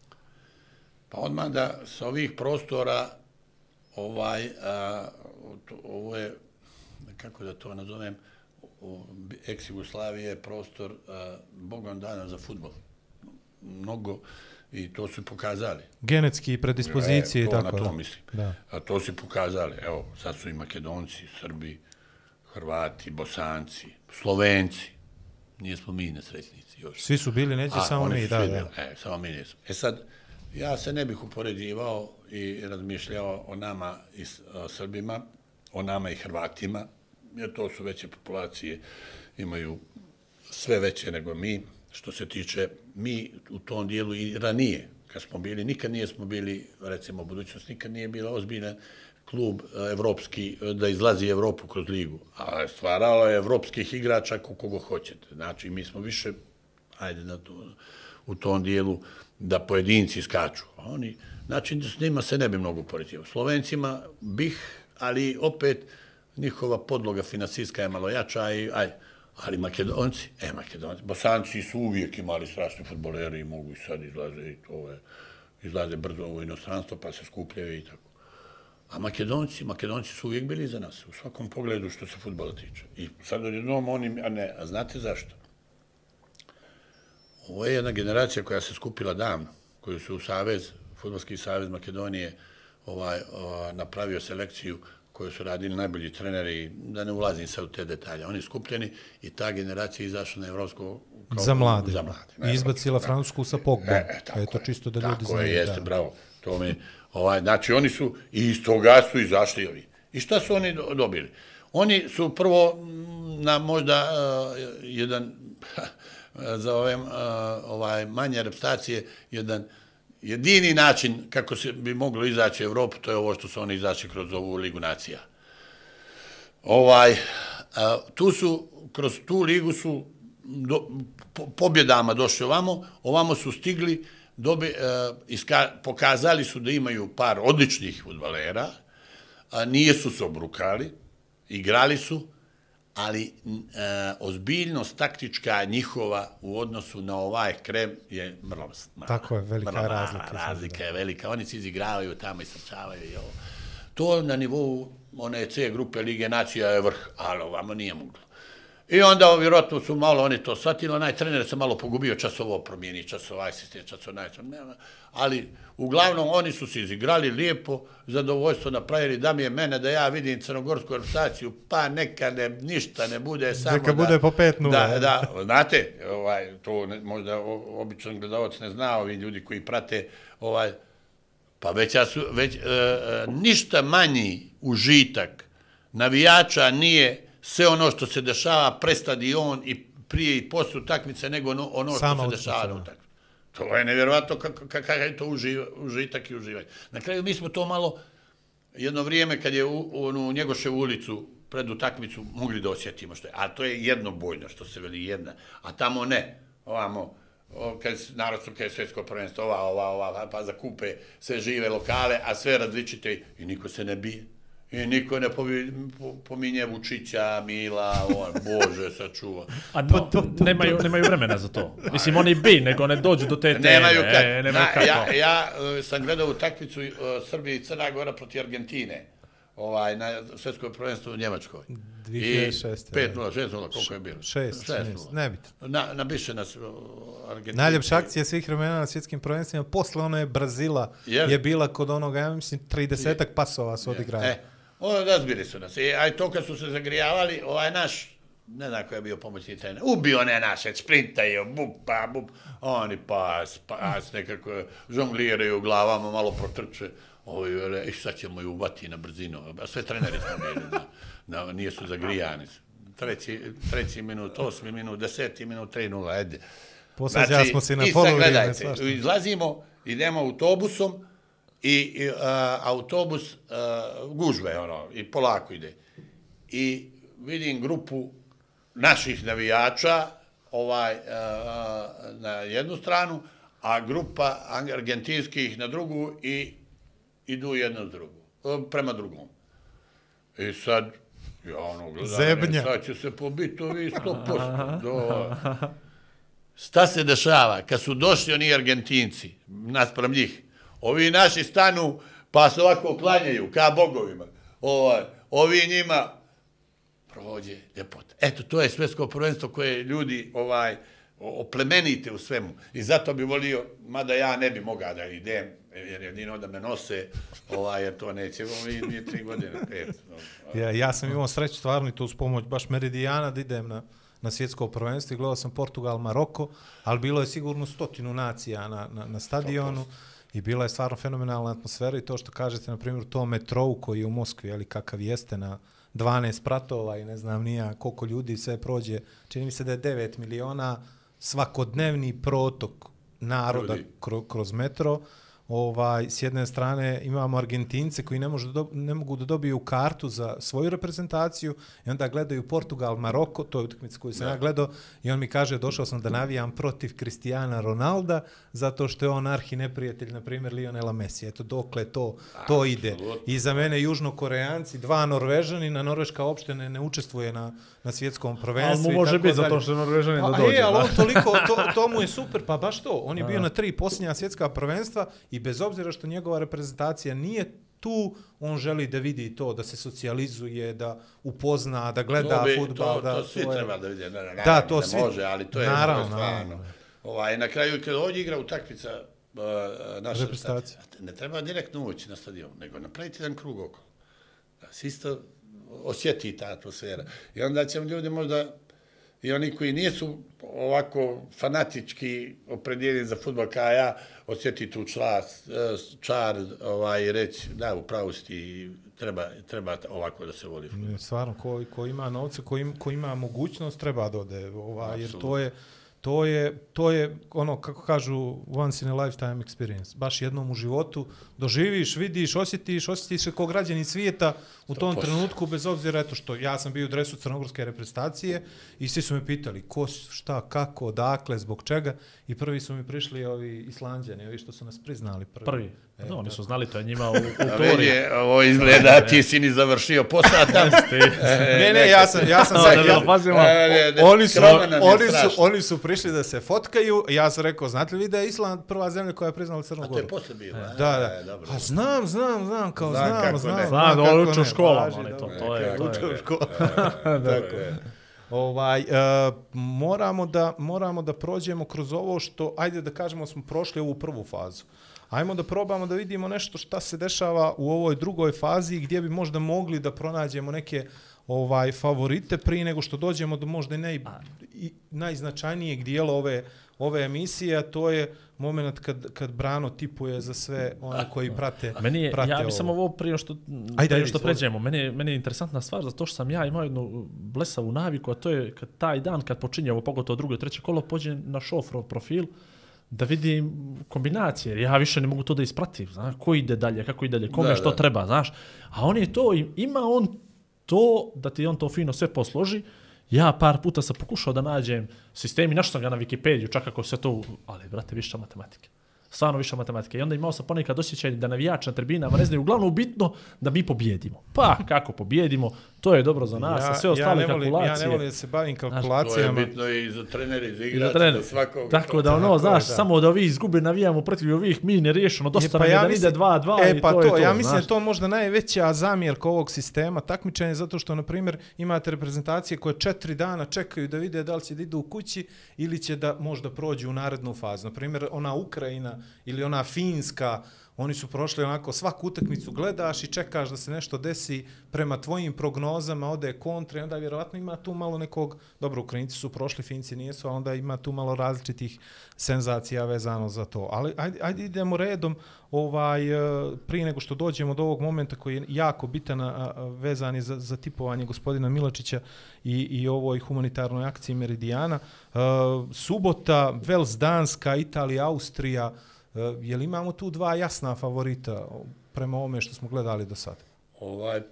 Pa odmah da sa ovih prostora ovaj, a, ovo je, kako da to nazovem, ex-Jugoslavije je prostor a, Bogom dana za fudbal. Mnogo, i to su pokazali. Genetski predispozicije e, i tako. Na to da. mislim. Da. A to su pokazali. Evo, sad su i Makedonci, Srbi, Hrvati, Bosanci, Slovenci. Nijesmo mi nesrećnici još. Svi su bili, neće A, samo mi. Da, da. E, samo mi nismo. E sad, ja se ne bih upoređivao i razmišljao o nama i o Srbima, o nama i Hrvatima, jer to su veće populacije, imaju sve veće nego mi. Što se tiče, mi u tom dijelu i ranije, kad smo bili, nikad nije smo bili, recimo, budućnost, nikad nije bila ozbiljan klub evropski, da izlazi Evropu kroz ligu. A stvaralo je evropskih igrača kogo hoćete. Znači, mi smo više, ajde, na to, u tom dijelu, da pojedinci skaču. A oni, znači, s njima se ne bi mnogo upoređivao. Slovencima bih, ali opet njihova podloga finansijska je malo jača i, ajde, ali Makedonci, e, Makedonci, Bosanci su uvijek imali strašni fudbaleri i mogu i sad izlaze i to je, izlaze brzo u inostranstvo pa se skupljaju i tako. A Makedonci, Makedonci su uvijek bili za nas, u svakom pogledu što se fudbala tiče. I sad odjednom oni, a ne, a znate zašto? Ovo je jedna generacija koja se skupila davno, koju su u Savez, Fudbalski savez Makedonije, ovaj, ovaj, napravio selekciju koju su radili najbolji treneri, da ne ulazim sad u te detalje. Oni skupljeni i ta generacija izašla na evropsko... Kao, za mlade. Za mlade. I izbacila Francusku sa Pogbom. E, e, to čisto da ljudi znaju. Tako je, jeste, bravo. To mi, ovaj, znači, oni su, i iz toga su izašli ovi. I šta su oni dobili? Oni su prvo na možda uh, jedan, za ove uh, ovaj, manje repstacije, jedan jedini način kako se bi moglo izaći u Evropu, to je ovo što su oni izašli kroz ovu Ligu nacija. Ovaj, a, tu su, kroz tu ligu su do, po, pobjedama došli ovamo, ovamo su stigli, dobi, a, iska, pokazali su da imaju par odličnih fudbalera, a nije su se obrukali, igrali su, ali a, ozbiljnost taktička njihova u odnosu na ovaj krem je mrlava. Tako je, velika mrlava, razlika. Razlika je velika. Oni se izigravaju tamo i srčavaju i ovo. To na nivou one C grupe Lige nacija je vrh, ali ovamo nije moglo. I onda vjerojatno su malo oni to shvatili, onaj trener se malo pogubio, čas ovo promijeni, čas ovaj sistem, čas onaj, ali uglavnom oni su se izigrali lijepo, zadovoljstvo napravili, da mi je mene da ja vidim crnogorsku reprezentaciju, pa neka ne, ništa ne bude, samo neka da... bude po pet nula. Da, da, znate, ovaj, to ne, možda običan gledalac ne zna, ovi ljudi koji prate, ovaj, pa već, su, već e, e, ništa manji užitak navijača nije sve ono što se dešava pre stadion i prije i poslije utakmice, nego ono, ono što Sama se dešava na utakmici. To je nevjerovatno kakav je to uživ, užitak i uživanje. Na kraju mi smo to malo, jedno vrijeme kad je u, u Njegoševu ulicu pred utakmicu mogli da osjetimo što je. A to je jednobojno, što se veli jedna. A tamo ne. Ovamo, kad narod su je svjetsko prvenstvo, ova, ova, ova, pa zakupe sve žive lokale, a sve različite i niko se ne bije. I niko ne pominje Vučića, Mila, on, Bože, sačuva. A no, nemaju, nemaju vremena za to. Mislim, oni bi, nego ne dođu do te teme. Nemaju kad. E, nemaju Na, kako. ja, ja uh, sam gledao utakmicu uh, Srbije i Crna Gora protiv Argentine. Ovaj, na svjetskoj prvenstvu u Njemačkoj. dvije hiljade šeste. pet nula, šest nula, koliko je bilo? šest, nebitno. Na, na biše nas uh, Argentina. Najljepša akcija svih vremena na svjetskim prvenstvima, posle one Brazila Jer? je bila kod onoga, ja mislim, tridesetak pasova su odigrali. E, ono razbili su nas. I, a i to kad su se zagrijavali, ovaj naš, ne znam ko je bio pomoćni trener, ubio one naše, sprintaju, bup, pa, bup, oni pas, pas, nekako žongliraju u glavama, malo protrče. Ovi, i sad ćemo ju uvati na brzinu. A sve treneri smo bili, na, na, nije su zagrijani. Treći, treći minut, osmi minut, deseti minut, tri nula, ajde. Posađa znači, smo se na i sad polovine. gledajte, izlazimo, idemo autobusom i, i uh, autobus uh, gužve, ono, i polako ide. I vidim grupu naših navijača ovaj, uh, na jednu stranu, a grupa argentinskih na drugu i idu jedno s drugu, prema drugom. I sad, ja ono gledam, sad će se pobiti ovi sto posto. Do... Šta se dešava? Kad su došli oni Argentinci, naspram njih, ovi naši stanu, pa se ovako klanjaju, ka bogovima. Ovaj, ovi njima prođe ljepota. Eto, to je svjetsko prvenstvo koje ljudi ovaj, oplemenite u svemu. I zato bi volio, mada ja ne bi mogao da idem, jer jedino da me nose, ovaj, jer to neće, ovi dvije, tri godine, pet. Ja, ja sam imao sreću stvarno i to uz pomoć baš Meridijana da idem na, na svjetsko prvenstvo i gledao sam Portugal, Maroko, ali bilo je sigurno stotinu nacija na, na, na stadionu i bila je stvarno fenomenalna atmosfera i to što kažete, na primjer, to metrou koji je u Moskvi, ali kakav jeste na dvanaest pratova i ne znam nija koliko ljudi sve prođe, čini mi se da je devet miliona svakodnevni protok naroda kro, kroz metro. Ovaj, s jedne strane imamo Argentince koji ne, može do, ne mogu da dobiju kartu za svoju reprezentaciju i onda gledaju Portugal, Maroko, to je utakmica koju sam ja gledao i on mi kaže došao sam da navijam protiv Cristiana Ronalda zato što je on arhi neprijatelj, na primjer, Lionela Messi. Eto dokle to, to ide. I za mene Južnokoreanci, dva Norvežanina, Norveška uopšte ne, ne učestvuje na, na svjetskom prvenstvu. Ali mu može biti zato što je Norvežanin da dođe. E, ali on toliko, to, to mu je super, pa baš to. On je bio na tri posljednja svjetska prvenstva i bez obzira što njegova reprezentacija nije tu, on želi da vidi to, da se socijalizuje, da upozna, da gleda fudbal. To, da, to svi to je... treba da vidi. Naravno, da, to ne svi... može, ali to je naravno, stvarno. Naravno. Ovaj, na kraju, kada ovdje igra utakmica uh, naša reprezentacija, ne treba direktno ući na stadion, nego napraviti jedan krug okolo. Da se isto osjeti ta atmosfera. I onda će ljudi možda i oni koji nisu ovako fanatički opredijeljeni za fudbal kao ja, osjeti tu čas, čar ovaj, reći da, upravo si, treba, treba ovako da se voli fudbal. Stvarno, ko, ko ima novce, ko, im, ko ima mogućnost, treba da ode, ovaj, jer to je, to je, to je ono, kako kažu, once in a lifetime experience. Baš jednom u životu doživiš, vidiš, osjetiš, osjetiš se kao građanin svijeta u tom trenutku, bez obzira eto što ja sam bio u dresu crnogorske reprezentacije i svi su me pitali ko, šta, kako, odakle, zbog čega i prvi su mi prišli ovi Islanđani, ovi što su nas priznali prvi. Prvi. E, no, oni da. su znali, to je njima u, u tori. Ovo izgleda, ti si ni završio posao tam. Ne, ne, ja sam, ja sam no, sad, da, ja, pazimo. oni su, oni su, oni su prišli da se fotkaju, ja sam rekao, znate li da je Island prva zemlja koja je priznala Crnu Goru? A to je posle bilo, da, da. Dobro. A znam, znam, znam, kao znam, znam, znam. ne. Znam, znam ono kako uče u ne, školama, važi, oni to, dobro. to je, to Uče je. u školama. Tako je. Ovaj, uh, moramo, da, moramo da prođemo kroz ovo što, ajde da kažemo, smo prošli ovu prvu fazu. Ajmo da probamo da vidimo nešto šta se dešava u ovoj drugoj fazi gdje bi možda mogli da pronađemo neke ovaj favorite prije nego što dođemo do možda naj, i najznačajnijeg dijela ove ove emisije, a to je moment kad, kad Brano tipuje za sve one koji prate. A meni je, prate ja bih ovo. samo ovo prije što, Ajde, prije ajde, što izvoli. pređemo, meni je, meni je interesantna stvar zato što sam ja imao jednu blesavu naviku, a to je kad taj dan kad počinje ovo pogotovo drugo i treće kolo, pođem na Šofrov profil da vidim kombinacije. Ja više ne mogu to da ispratim, znaš, ko ide dalje, kako ide dalje, kome da, što da. treba, znaš. A on je to, ima on to da ti on to fino sve posloži. Ja par puta sam pokušao da nađem sistem i našao sam ga na Wikipediju, čak ako se to, ali brate, više matematike. Stvarno više matematike. I onda imao sam ponekad osjećaj da navijači na tribinama ne znaju uglavnom bitno da mi pobjedimo. Pa, kako pobjedimo, to je dobro za nas, ja, a sve ostale ja volim, kalkulacije. Ja ne volim da se bavim kalkulacijama. To je bitno i za trenere, i za igrače, za svakog. Tako da, ono, tako znaš, je, da. samo da ovi izgube navijamo protiv ovih, mi ne riješeno, dosta E, pa nam je ja da mislim- ide dva dva E, i pa to, to, je to. ja mislim znaš. da je to možda najveća zamjerka ovog sistema takmičenja, zato što, na primjer, imate reprezentacije koje četiri dana čekaju da vide da li će da idu u kući ili će da možda prođu u narednu fazu. Na primjer, ona Ukrajina ili ona Finska, oni su prošli onako, svaku utakmicu gledaš i čekaš da se nešto desi prema tvojim prognozama, ode kontra i onda vjerovatno ima tu malo nekog, dobro, Ukrajinci su prošli, Finci nisu, a onda ima tu malo različitih senzacija vezano za to. Ali ajde, ajde idemo redom, ovaj, eh, prije nego što dođemo do ovog momenta koji je jako bitan, a, a, vezan je za, za tipovanje gospodina Milačića i, i ovoj humanitarnoj akciji Meridijana. Eh, subota, Vels, Danska, Italija, Austrija. Uh, je li imamo tu dva jasna favorita prema ovome što smo gledali do sada? Ovaj, e,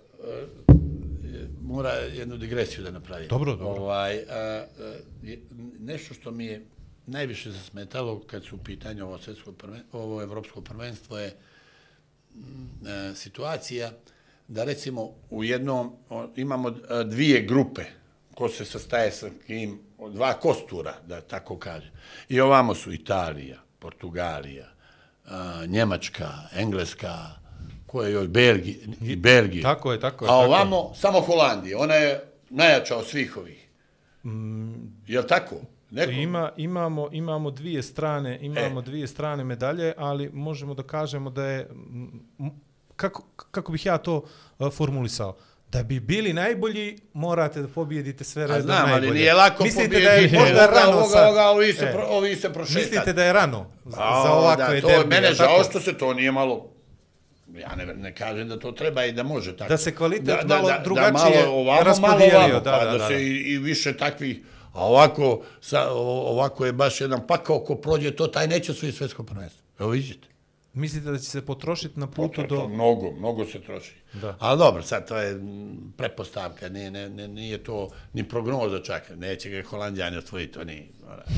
mora jednu digresiju da napravi. Dobro, dobro. Ovaj, a, a, je- nešto što mi je najviše zasmetalo kad su u pitanju ovo, svjetsko prven, ovo evropsko prvenstvo je mm, e, situacija da recimo u jednom o, imamo a, dvije grupe ko se sastaje sa kim, od dva kostura, da tako kaže. I ovamo su Italija, Portugalija, a, Njemačka, Engleska, koje je još Belgija, i Belgija. Tako je, tako je. A tako je. ovamo samo Holandija, ona je najjača od svih ovih. Mm. Jel tako? Neko? Ima, imamo, imamo dvije strane, imamo E. dvije strane medalje, ali možemo da kažemo da je, m, kako, kako bih ja to uh, formulisao, da bi bili najbolji, morate da pobijedite sve A redom znam, najbolje. ali nije lako Mislite da je pobijediti možda ovoga, rano ovoga, sad? ovoga, ovi se, E. pro, ovi se prošetati. Mislite da je rano za, A, za ovakve da, to, derbije? mene jel žao tako? što se to nije malo, ja ne, ne kažem da to treba i da može tako. Da se kvalitet malo drugačije da malo ovamo, raspodijelio, malo ovamo, da, pa da, da, da, da. se i, i više takvih, a ovako, sa, o- ovako je baš jedan pakao ko prođe to, taj neće osvojiti svjetsko prvenstvo. Evo vidite. Mislite da će se potrošiti na putu To, to, do... mnogo, mnogo se troši. Da. Ali dobro, sad to je mm, pretpostavka, nije, ne, ne, nije to ni prognoza čak, neće ga Holandjani osvojiti, to nije.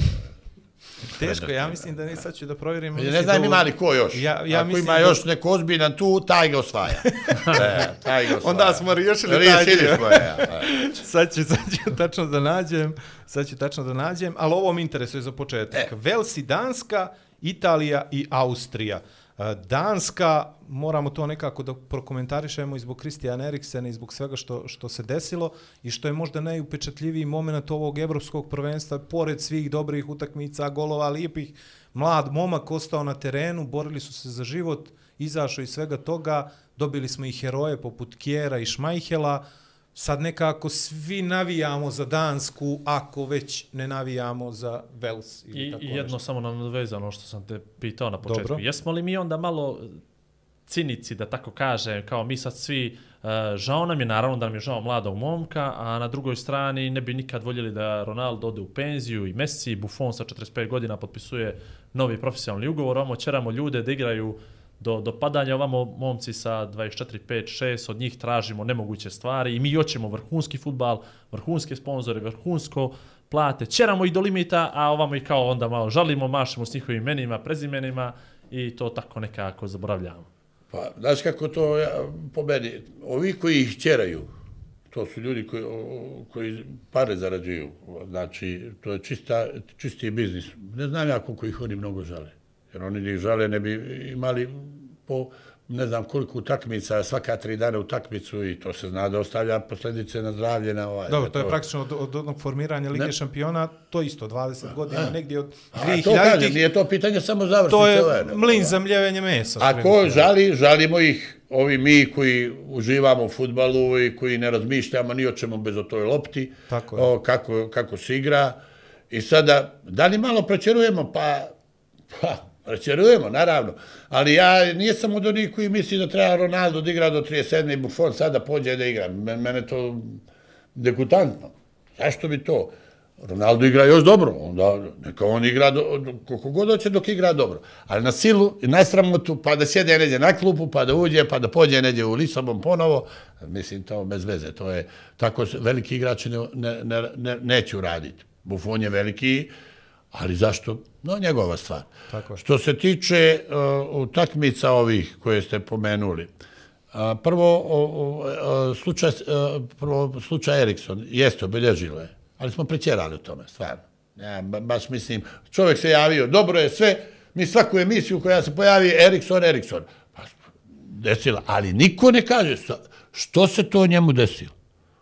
Teško, ja mislim da ne, sad ću da provjerim. Ne mislim znam da ima ovo- li ko još. Ja, ja Ako mislim ima da- još neko ozbiljan tu, taj ga osvaja. e, taj ga osvaja. Onda smo riješili taj Riješili dio. smo, ja. sad, ću, sad ću tačno da nađem, sad ću tačno da nađem, ali ovo mi interesuje za početak. E. Vels i Danska, Italija i Austrija. E, Danska, moramo to nekako da prokomentarišemo i zbog Christiana Eriksena i zbog svega što, što se desilo i što je možda najupečatljiviji moment ovog evropskog prvenstva, pored svih dobrih utakmica, golova, lijepih, mlad momak ostao na terenu, borili su se za život, izašao iz svega toga, dobili smo i heroje poput Kjera i Šmajhela, sad nekako svi navijamo za Dansku, ako već ne navijamo za Vels. Ili I, tako i jedno nešto. samo nadovezano što sam te pitao na početku. Dobro. Jesmo li mi onda malo cinici, da tako kažem, kao mi sad svi, uh, žao nam je, naravno da nam je žao mladog momka, a na drugoj strani ne bi nikad voljeli da Ronaldo ode u penziju i Messi, Buffon sa četrdeset pet godina potpisuje novi profesionalni ugovor, ovamo ćeramo ljude da igraju do, do padanja, ovamo momci sa dvadeset četiri, pet, šest, od njih tražimo nemoguće stvari i mi hoćemo vrhunski fudbal, vrhunske sponzore, vrhunsko plate, ćeramo ih do limita, a ovamo ih kao onda malo žalimo, mašemo s njihovim imenima, prezimenima i to tako nekako zaboravljamo. Pa, znaš kako to ja, po meni, ovi koji ih ćeraju, to su ljudi koji, o, koji pare zarađuju, znači to je čista, čisti biznis. Ne znam ja koliko ih oni mnogo žale, jer oni da ih žale ne bi imali po ne znam koliko utakmica, svaka tri dana utakmicu i to se zna da ostavlja posljedice na zdravlje. Na ovaj, Dobro, to je praktično od, od onog formiranja Lige Ne. šampiona, to isto, dvadeset godina, A. negdje od A to dvije kažem, hiljaditih. nije to pitanje samo završnice. To je ove, nego, mlin da. za mljevenje mesa. Ako žali, žalimo ih, ovi mi koji uživamo u fudbalu i koji ne razmišljamo ni o čemu bez o toj lopti, Tako je. o, kako, kako se igra. I sada, da li malo prečerujemo? Pa, pa prečerujemo, naravno. Ali ja nisam od onih koji misli da treba Ronaldo da igra do trideset sedme i Buffon sada pođe da igra. Mene to degutantno. Zašto bi to? Ronaldo igra još dobro, onda neka on igra do, do, koliko god hoće dok igra dobro. Ali na silu i na sramotu, pa da sjede neđe na klupu, pa da uđe, pa da pođe neđe u Lisabon ponovo, mislim, to bez veze. To je, tako veliki igrači ne, ne, ne, neću raditi. Buffon je veliki, ali zašto? No, njegova stvar. Tako. Što se tiče uh, utakmica ovih koje ste pomenuli, uh, prvo, uh, uh, slučaj, uh, prvo slučaj Eriksson jeste obilježilo je, ali smo prećerali u tome, stvarno. Ja baš mislim, čovjek se javio, dobro je sve, mi svaku emisiju koja se pojavi, Eriksson, Eriksson. Pa, desila, ali niko ne kaže što se to njemu desilo.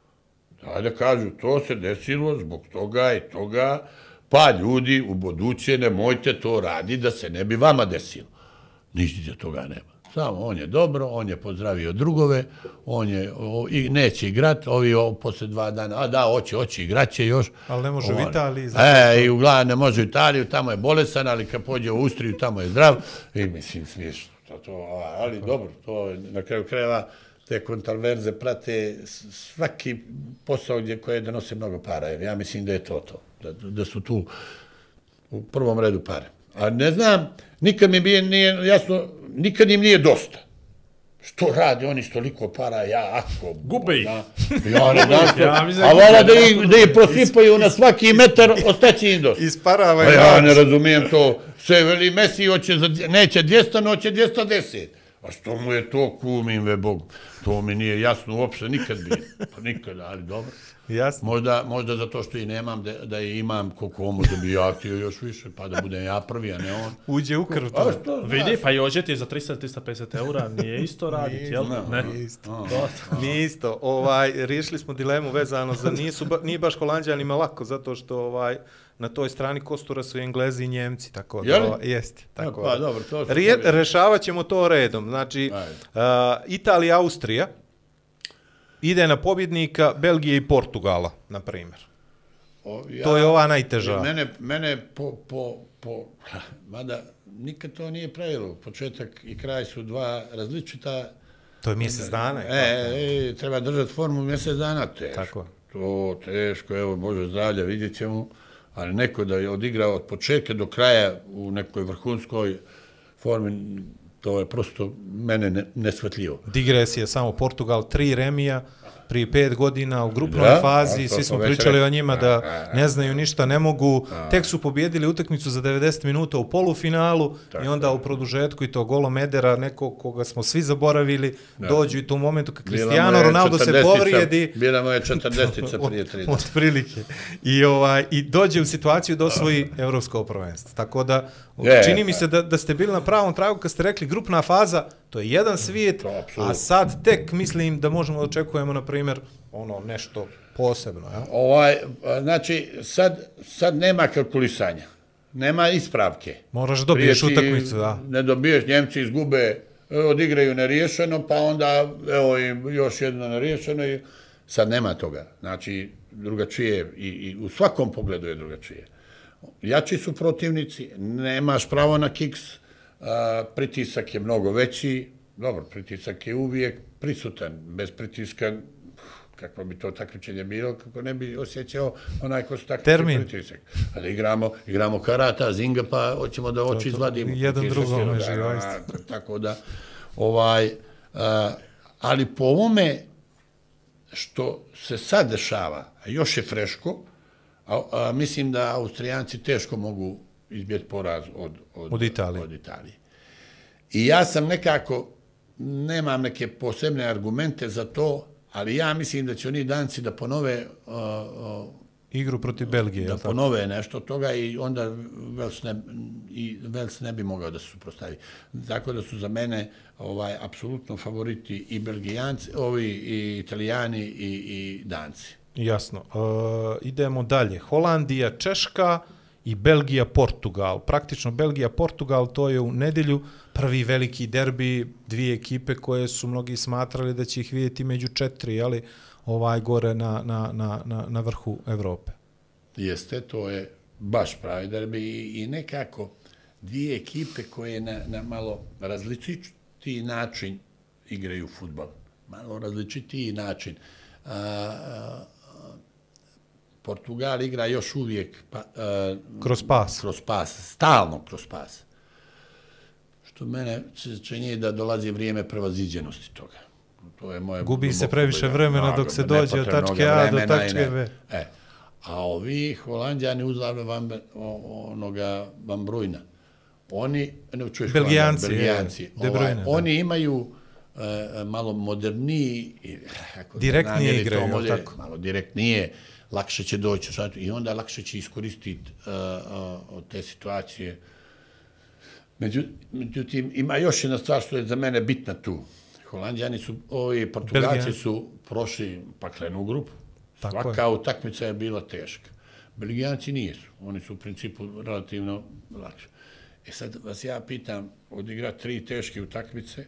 Ajde kažu, to se desilo zbog toga i toga, pa ljudi u buduće nemojte to raditi da se ne bi vama desilo. Ništa toga nema. Samo on je dobro, on je pozdravio drugove, on je o, i neće igrat, ovi o, posle dva dana, a da, hoće, hoće, igraće još. Ali ne može on, u Italiji. E, i uglavnom ne može u Italiju, tamo je bolesan, ali kad pođe u Austriju, tamo je zdrav. I mislim, smiješno. To, to, ali dobro, to na kraju krajeva te kontroverze prate svaki posao gdje koje donose mnogo para. Jer ja mislim da je to to. Da, da su tu u prvom redu pare. A ne znam, nikad mi nije, nije jasno, nikad im nije dosta. Što rade oni s toliko para, ja ako... Gube ih. Ja ne znam, a vala da ih, da ih prosipaju na svaki metar, ostaće im dosta. Isparavaju. Ja ne razumijem to. Sve veli Messi hoće za, neće dvjesto, no hoće dvjesto deset. A što mu je to, kumim ve Bogu? To mi nije jasno uopšte, nikad bi. Pa nikad, ali dobro. Jasno. Možda, možda zato što i nemam, da, da je imam koliko on može bi ja htio još više, pa da budem ja prvi, a ne on. Uđe u krv to. Vidi, pa i ođeti je za tristo do tristo pedeset eura, nije isto raditi, jel? Ne, nije isto. Nije isto. Ovaj, riješili smo dilemu vezano za, nisu, nije baš Holanđanima lako, zato što ovaj, na toj strani kostura su Englezi i Njemci, tako da, ovaj, jeste. Tako, pa, dobro, to su Rije, rešavat ćemo to redom. Znači, uh, Italija, Austrija, ide na pobjednika Belgije i Portugala, na primjer. O, ja, to je ova najteža. Mene, mene po, po, po, mada nikad to nije pravilo. Početak i kraj su dva različita. To je mjesec dana. E, e, treba držati formu mjesec dana, teško. Tako. To teško, evo, Bože zdravlja, vidjet ćemo. Ali neko da je odigrao od početka do kraja u nekoj vrhunskoj formi, to je prosto mene ne, nesvetljivo. Digresija, samo Portugal, tri remija, prije pet godina u grupnoj da, fazi, svi smo pričali o njima da ne znaju ništa, ne mogu, a, tek su pobjedili utakmicu za devedeset minuta u polufinalu tako, i onda u produžetku i to golom Edera, neko koga smo svi zaboravili, da. Dođu i to u momentu kad Cristiano Ronaldo se povrijedi. Bila mu je četrdesetica prije tri. Od prilike. I, ovaj, I dođe u situaciju da osvoji evropsko prvenstvo. Tako da, je, čini mi se da, da ste bili na pravom tragu kad ste rekli grupna faza, to je jedan svijet, to, a sad tek mislim da možemo da očekujemo, na primjer, ono nešto posebno. Ja? Ovaj, znači, sad, sad nema kalkulisanja, nema ispravke. Moraš dobiješ utakmicu, da. Ne dobiješ, Njemci izgube, odigraju neriješeno, pa onda evo im još jedno neriješeno i sad nema toga. Znači, drugačije i, i u svakom pogledu je drugačije. Jači su protivnici, nemaš pravo na kiks, a, pritisak je mnogo veći, dobro, pritisak je uvijek prisutan, bez pritiska, kako bi to takmičenje bilo, kako ne bi osjećao onaj ko su takmičenje pritisak. Ali igramo, igramo karata, zinga, pa hoćemo da oči izvadimo. Jedan drugom je živo. Tako da, ovaj, a, ali po ovome što se sad dešava, a još je freško, a, a, mislim da Austrijanci teško mogu izbjeti poraz od, od, od, Italije. od Italije. I ja sam nekako, nemam neke posebne argumente za to, ali ja mislim da će oni Danci da ponove uh, uh, igru protiv Belgije. Da ponove tako? Nešto toga i onda Vels ne, i Vels ne bi mogao da se suprostavi. Tako da su za mene ovaj, apsolutno favoriti i Belgijanci, ovi i Italijani i, i Danci. Jasno. Uh, idemo dalje. Holandija, Češka i Belgija, Portugal. Praktično Belgija, Portugal, to je u nedjelju prvi veliki derbi, dvije ekipe koje su mnogi smatrali da će ih vidjeti među četiri, ali ovaj gore na, na, na, na, na vrhu Evrope. Jeste, to je baš pravi derbi i, i nekako dvije ekipe koje na, na malo različiti način igraju fudbal. Malo različitiji način. A, a, Portugal igra još uvijek pa, uh, kroz pas. Kroz pas, stalno kroz pas. Što mene čini da dolazi vrijeme prevaziđenosti toga. To je moje Gubi se previše vremena dok se dođe od tačke A do tačke B. E, a ovi Holandjani uzlavne van, onoga Van Bruyna, oni, ne čuješ Belgijanci, Belgijanci je, De Bruyne, ovaj, oni imaju e, malo moderniji, direktnije igraju, modern, tako? malo direktnije, lakše će doći i onda lakše će iskoristiti uh, uh, te situacije. Međutim, ima još jedna stvar što je za mene bitna tu. Holandjani su, ovi Portugalci Belgijan. su prošli paklenu grupu. Tako Svaka je. utakmica je bila teška. Belgijanci nisu. Oni su u principu relativno lakše. E sad vas ja pitam, odigrati tri teške utakmice,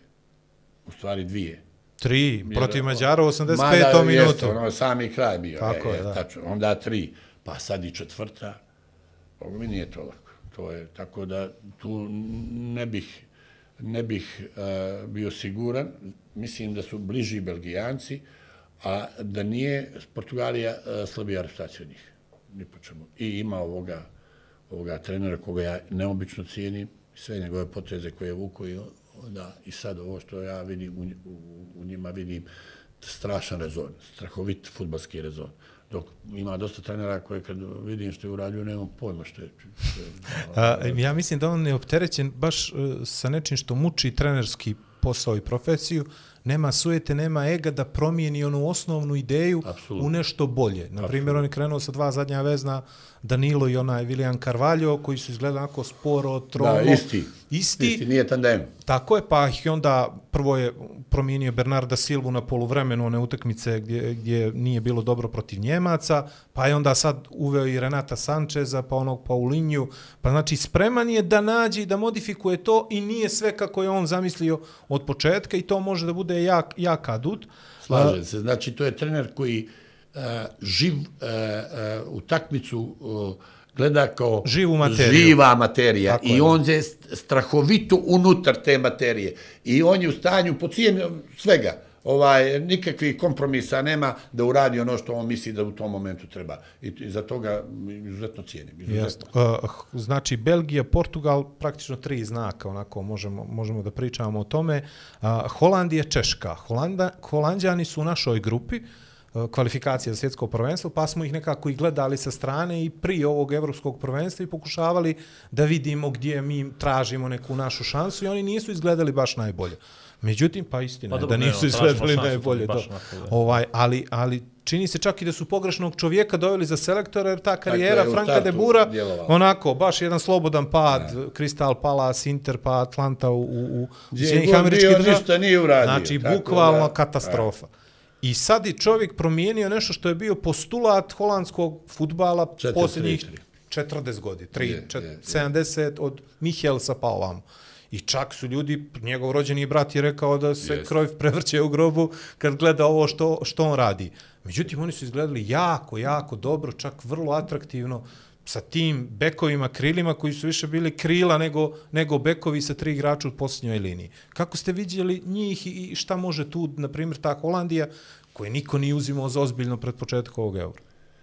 u stvari dvije. Tri, protiv Mađara u osamdeset petom minutu. Jeste, ono sami kraj bio. Tako e, je, da. Tačno, onda tri, pa sad i četvrta. Ovo mi nije to lako. To je, tako da tu ne bih, ne bih uh, bio siguran. Mislim da su bliži Belgijanci, a da nije Portugalija uh, slabija reputacija od njih. Ni po čemu. I ima ovoga, ovoga trenera koga ja neobično cijenim, sve njegove poteze koje je vuko i onda i sad ovo što ja vidim u, u, u njima vidim strašan rezon, strahovit fudbalski rezon. Dok ima dosta trenera koje kad vidim što je uradio, nemam pojma što je. Što je A, ja mislim da on je opterećen baš uh, sa nečim što muči trenerski posao i profesiju, nema sujete, nema ega da promijeni onu osnovnu ideju Absolutno. u nešto bolje. Na primjer, on je krenuo sa dva zadnja vezna, Danilo i onaj Willian Carvalho, koji su izgledali onako sporo, tromo. Da, isti. Isti. Isti, nije tandem. Tako je, pa i onda prvo je promijenio Bernarda Silvu na poluvremenu, one utakmice gdje, gdje nije bilo dobro protiv Njemaca, pa je onda sad uveo i Renata Sančeza, pa onog Paulinju, pa znači spreman je da nađe i da modifikuje to i nije sve kako je on zamislio od početka i to može da bude jak, jak adut. Slažem se, znači to je trener koji uh, živ uh, uh, utakmicu uh, gleda kao Živu materiju. živa materija Tako i je. on je strahovito unutar te materije i on je u stanju po cijenu svega, ovaj, nikakvih kompromisa nema da uradi ono što on misli da u tom momentu treba. I, i za toga izuzetno cijenim. Izuzetno. Uh, znači, Belgija, Portugal, praktično tri znaka, onako možemo, možemo da pričamo o tome. Uh, Holandija, Češka. Holanda, Holandjani su u našoj grupi, kvalifikacija za svjetsko prvenstvo, pa smo ih nekako i gledali sa strane i prije ovog evropskog prvenstva i pokušavali da vidimo gdje mi tražimo neku našu šansu i oni nisu izgledali baš najbolje. Međutim, pa istina pa, dobro, da nisu ne, izgledali najbolje. To. Ovaj, ali, ali čini se čak i da su pogrešnog čovjeka doveli za selektora, jer ta karijera je, Franka de Boera, onako, baš jedan slobodan pad, ne. Crystal Palace, Inter, pa Atlanta u, u, u Sjedinjenih američkih država. Znači, bukvalno da, katastrofa. A. I sad je čovjek promijenio nešto što je bio postulat holandskog fudbala posljednjih četrdeset godina, sedamdeset od Michelsa pa ovamo. I čak su ljudi, njegov rođeni brat je rekao da se yes. Cruyff prevrće u grobu kad gleda ovo što, što on radi. Međutim, oni su izgledali jako, jako dobro, čak vrlo atraktivno, sa tim bekovima, krilima koji su više bili krila nego, nego bekovi sa tri igrača u posljednjoj liniji. Kako ste vidjeli njih i šta može tu, na primjer, ta Holandija, koju niko nije uzimao za ozbiljno pred početkom ovog eura?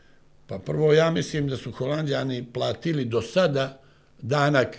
Pa prvo, ja mislim da su Holandjani platili do sada danak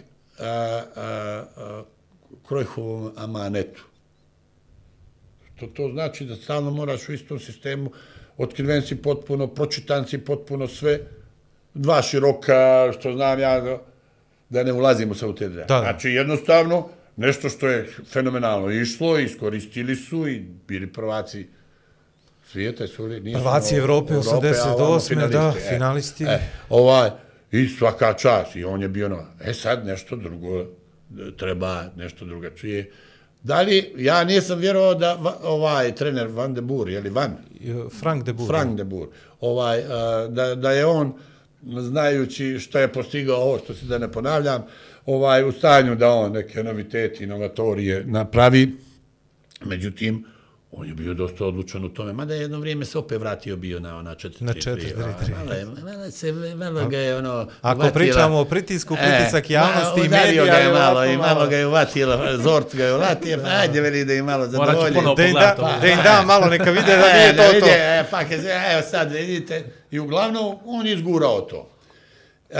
Cruyffovom amanetu. To, to znači da stalno moraš u istom sistemu, otkriven si potpuno, pročitan si potpuno sve, dva široka, što znam ja, da, da ne ulazimo sa u te dve. Znači, jednostavno, nešto što je fenomenalno išlo, iskoristili su i bili prvaci svijeta. Su li, prvaci Evrope, Evrope osamdeset osme, da, e, finalisti. E, ovaj, i svaka čast, i on je bio na... E sad nešto drugo treba, nešto drugačije. Da li, ja nisam vjerovao da ovaj trener Van de Boer, je li Van? Frank de Boer. Frank de Boer. Ovaj, da, da je on, znajući što je postigao ovo, što se da ne ponavljam, ovaj, u stanju da on neke noviteti, inovatorije napravi. Međutim, On je bio dosta odlučan u tome, mada je jedno vrijeme se opet vratio bio na ona četiri tri tri. Na četiri tri. Malo, je, malo, se, malo ga je ono... Ako vatila, pričamo o pritisku, pritisak e, javnosti i medija... Ga je malo, i malo ga je uvatila, Zort ga je uvatio, pa ajde veli da je malo zadovolji. Da im da, pa, da im da malo, neka vide da nije to vide, to. E, pa kaže, evo sad vidite, i uglavnom on je izgurao to. E,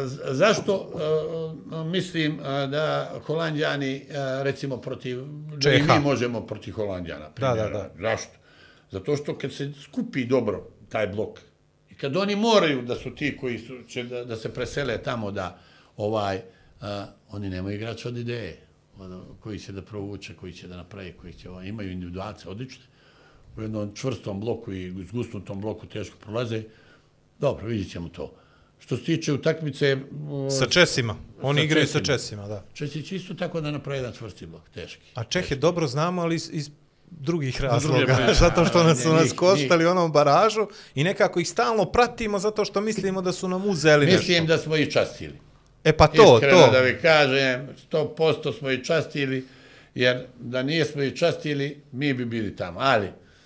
zašto e, mislim da Holandjani, recimo protiv, da i mi možemo protiv Holandjana. Da, da, da. Zašto? Zato što kad se skupi dobro taj blok i kad oni moraju da su ti koji su, će da, da se presele tamo da ovaj, a, oni nemaju igrača od ideje, ono, koji će da provuče, koji će da napravi, koji će, ovaj, imaju individualce odlične, u jednom čvrstom bloku i zgusnutom bloku teško prolaze. Dobro, vidjet ćemo to. Što se tiče utakmice... Sa Česima. Oni igraju sa Česima, da. Česi će isto tako da napravi jedan čvrsti blok, teški. A Čehe dobro znamo, ali iz, iz drugih razloga. Zato što nas su nas koštali u onom baražu i nekako ih stalno pratimo zato što mislimo da su nam uzeli nešto. Mislim da smo ih častili. E pa to, Iskreno to. da vi kažem, sto posto smo ih častili, jer da nijesmo ih častili, mi bi bili tamo. Ali,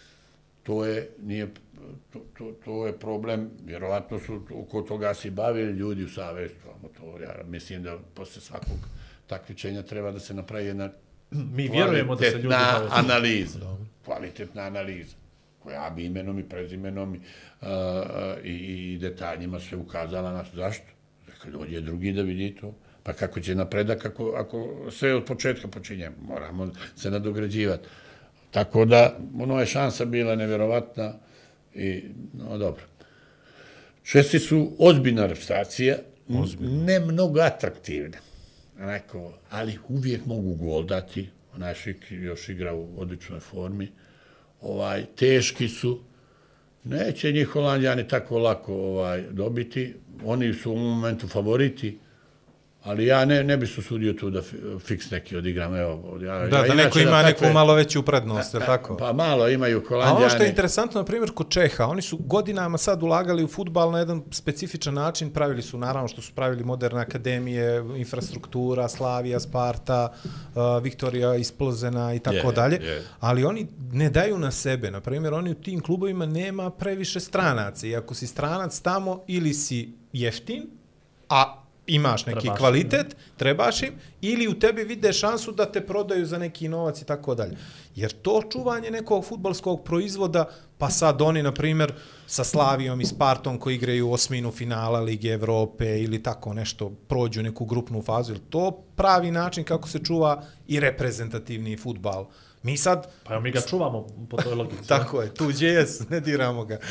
to je, nije... To, to, to je problem, vjerovatno su oko toga se bavili ljudi u Savezu. To, ja mislim da posle svakog takmičenja treba da se napravi jedna Mi vjerujemo da se ljudi bave. analiza, kvalitetna analiza, koja bi imenom i prezimenom i, uh, i, i detaljima sve ukazala na zašto. Kad dođe drugi da vidi to, pa kako će napredak ako, ako sve od početka počinjemo, moramo se nadograđivati. Tako da, ono je šansa bila nevjerovatna. I, no dobro. Česi su ozbiljna reprezentacija, ne mnogo atraktivna, onako, ali uvijek mogu gol dati, onaj Šik još igra u odličnoj formi, ovaj, teški su, neće njih Holandjani tako lako ovaj, dobiti, oni su u momentu favoriti, ali ja ne, ne bi se usudio tu da fiks neki odigram. Evo, ja, da, ja, da neko ima da neku takve, malo veću prednost, je li tako? Pa malo imaju Holandjani. A ono što je interesantno, na primjer, kod Čeha, oni su godinama sad ulagali u fudbal na jedan specifičan način, pravili su, naravno, što su pravili moderne akademije, infrastruktura, Slavija, Sparta, uh, Viktorija iz Plzena i tako yeah, dalje, yeah. Ali oni ne daju na sebe. Na primjer, oni u tim klubovima nema previše stranaca i ako si stranac tamo ili si jeftin, a imaš neki trebaš, kvalitet, ne? trebaš im, ili u tebi vide šansu da te prodaju za neki novac i tako dalje. Jer to čuvanje nekog fudbalskog proizvoda, pa sad oni, na primjer, sa Slavijom i Spartom koji igraju osminu finala Lige Evrope ili tako nešto, prođu neku grupnu fazu, to pravi način kako se čuva i reprezentativni fudbal. Mi sad... Pa mi ga čuvamo po toj logici. Tako je, tuđe jes, ne diramo ga.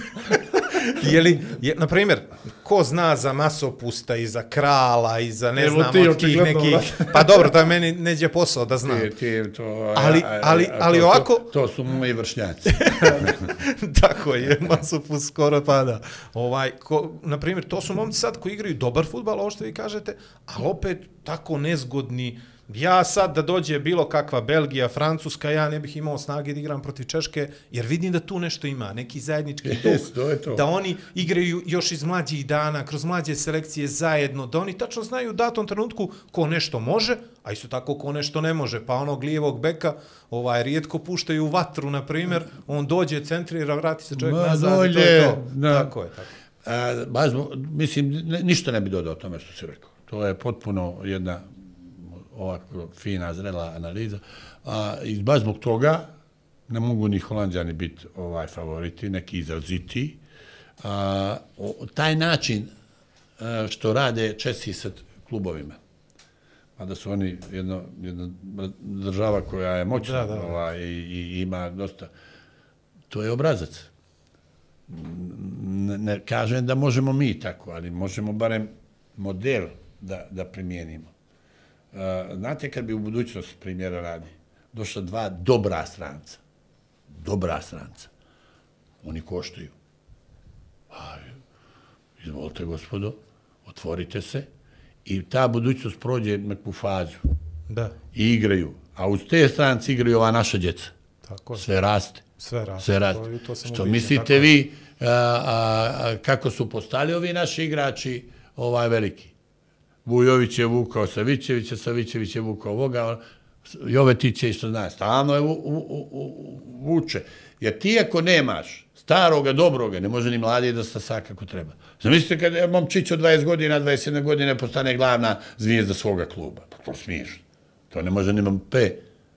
Jeli, je, na primjer, ko zna za Masopusta i za Krala i za ne znam od tih nekih... Pa dobro, to je meni neđe posao da znam. Ti, ti, to, ali, ali, ali to ovako... Su, to su moji vršnjaci. Tako je, Masopust skoro pada. Ovaj, ko, na primjer, to su momci sad koji igraju dobar fudbal, ovo što vi kažete, ali opet tako nezgodni. Ja sad da dođe bilo kakva Belgija, Francuska, ja ne bih imao snage da igram protiv Češke, jer vidim da tu nešto ima, neki zajednički duh, yes, to je to. Da oni igraju još iz mlađih dana, kroz mlađe selekcije zajedno, da oni tačno znaju u datom trenutku ko nešto može, a isto tako ko nešto ne može, pa onog lijevog beka ovaj, rijetko puštaju u vatru, na primjer, on dođe, centrira, vrati se čovjek Ma, nazad dolje, i to je to. Da. Tako je, tako. A, baš, mislim, ništa ne bi dodao o tome što si rekao. To je potpuno jedna ovako fina, zrela analiza. A, i baš zbog toga ne mogu ni Holandjani biti ovaj favoriti, neki izraziti. A, o, taj način a, što rade Česi sa klubovima, mada su oni jedno, jedna država koja je moćna da, da. Ovaj, i, i ima dosta, to je obrazac. Ne, ne kažem da možemo mi tako, ali možemo barem model da, da primijenimo. Uh, znate, kad bi u budućnosti primjera radi, došla dva dobra stranca, dobra stranca, oni koštaju. A, izvolite, gospodo, otvorite se i ta budućnost prođe neku fazu. Da. I igraju. A uz te strance igraju ova naša djeca. Tako. Sve raste. Sve raste. Sve raste. To, to Što uviđen, mislite tako vi, a, a, a, kako su postali ovi naši igrači ovaj veliki? Vujović je vukao Savićevića, Savićević je vukao ovoga, Jovetić je isto zna, stalno je vuče. Jer ti ako nemaš staroga, dobroga, ne može ni mladi da stasa kako treba. Zamislite kad je momčić od dvadeset godina, dvadeset jedne godine postane glavna zvijezda svoga kluba. Pa to smiješ. To ne može ni P.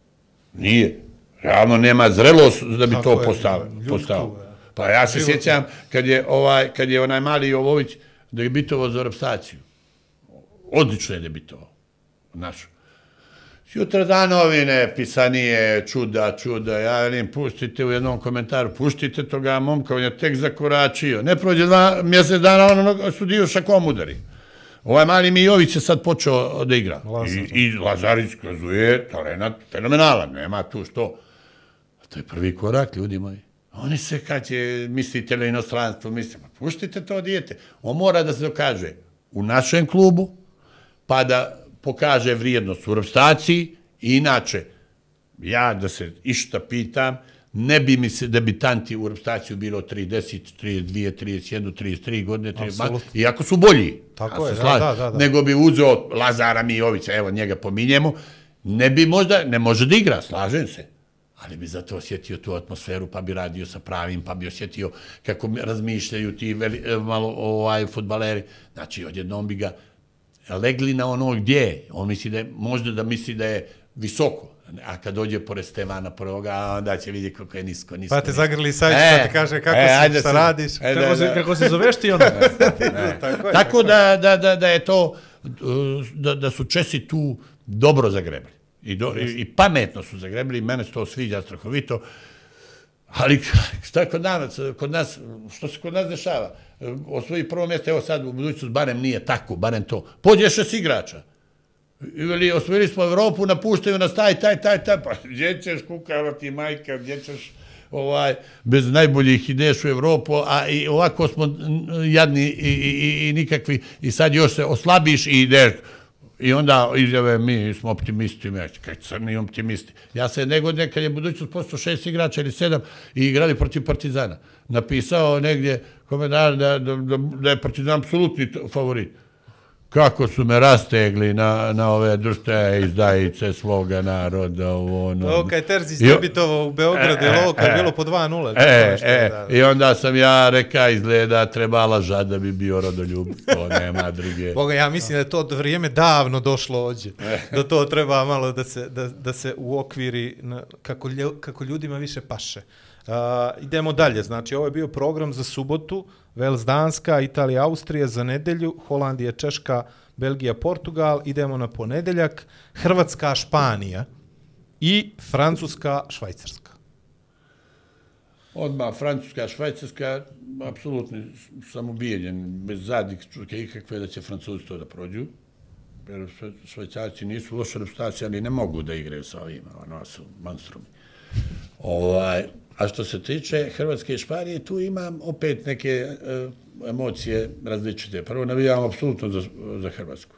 Nije. Realno nema zrelost da bi to postavio. Pa ja se sjećam kad je, ovaj, kad je onaj mali Jovović debitovao za reprezentaciju. Odlično je debitovao. Našu. Jutra da novine, pisanije, čuda, čuda, ja velim, puštite u jednom komentaru, puštite toga momka, on je tek zakoračio. Ne prođe dva mjesec dana, ono studiju šakom udari. Ovaj mali Mijović je sad počeo da igra. I, i Lazarić kazuje, talenat, fenomenalan, nema tu što. A to je prvi korak, ljudi moji. Oni se, kad će, mislite na inostranstvo, mislite, puštite to dijete. On mora da se dokaže u našem klubu, pa da pokaže vrijednost u reprezentaciji i inače, ja da se išta pitam, ne bi mi se debitanti u reprezentaciju bilo trideset, trideset dvije, trideset jedna, trideset tri godine, iako su bolji, tako je, da, da, da. Nego bi uzeo Lazara Mijovića, evo njega pominjemo, ne bi možda, ne može da igra, slažem se, ali bi zato osjetio tu atmosferu, pa bi radio sa pravim, pa bi osjetio kako razmišljaju ti veli, malo ovaj, fudbaleri, znači odjednom bi ga legli na ono gdje, on misli da je, možda da misli da je visoko, a kad dođe pored Stevana prvoga, onda će vidjeti kako je nisko, nisko. Pa te zagrli Savić, pa ti kaže kako e, si, šta radiš. E, kako, da, se, kako se zoveš ti ono? Tako, tako da, da, da, da je to, da, da su Česi tu dobro zagrebli. I, do, i, i pametno su zagrebli, mene se to sviđa strahovito, ali šta kod nas, kod nas, što se kod nas dešava? Osvoji prvo mjesto, evo sad u budućnosti, barem nije tako, barem to. Pođe šest igrača. Ili osvojili smo Evropu, napuštaju nas taj, taj, taj, taj, pa gdje ćeš kukavati majka, gdje ćeš ovaj, bez najboljih ideš u Evropu, a i ovako smo jadni i, i, i, i nikakvi, i sad još se oslabiš i ideš. I onda izjave, mi smo optimisti, kaj crni optimisti. Ja se jedne godine, kad je budućnost postao šest igrača ili sedam i igrali protiv Partizana, napisao negdje komentar da, da, da, da je Partizan apsolutni favorit. Kako su me rastegli na, na ove društvene izdajice svoga naroda. Ono. Ovo kaj Terzić debitovo u Beogradu, je ovo kad je bilo po dva nula. E, e, i onda sam ja reka, izgleda, trebala žad da bi bio rodoljub. To nema druge. Boga, ja mislim da je to vrijeme davno došlo ođe. Da to treba malo da se, da, da se uokviri na, kako, kako ljudima više paše. Uh, idemo dalje, znači ovo je bio program za subotu, Vels Danska, Italija Austrija za nedelju, Holandija Češka, Belgija Portugal, idemo na ponedeljak, Hrvatska Španija i Francuska Švajcarska. Odmah Francuska Švajcarska, apsolutno sam ubijeljen, bez zadnjih čuke ikakve da će Francuzi to da prođu. Jer Švajcarci nisu loša reprezentacija, ali ne mogu da igraju sa ovima, ono su monstrumi. Ovaj... A što se tiče Hrvatske i Španije, tu imam opet neke uh, emocije različite. Prvo, navijam apsolutno za, za Hrvatsku.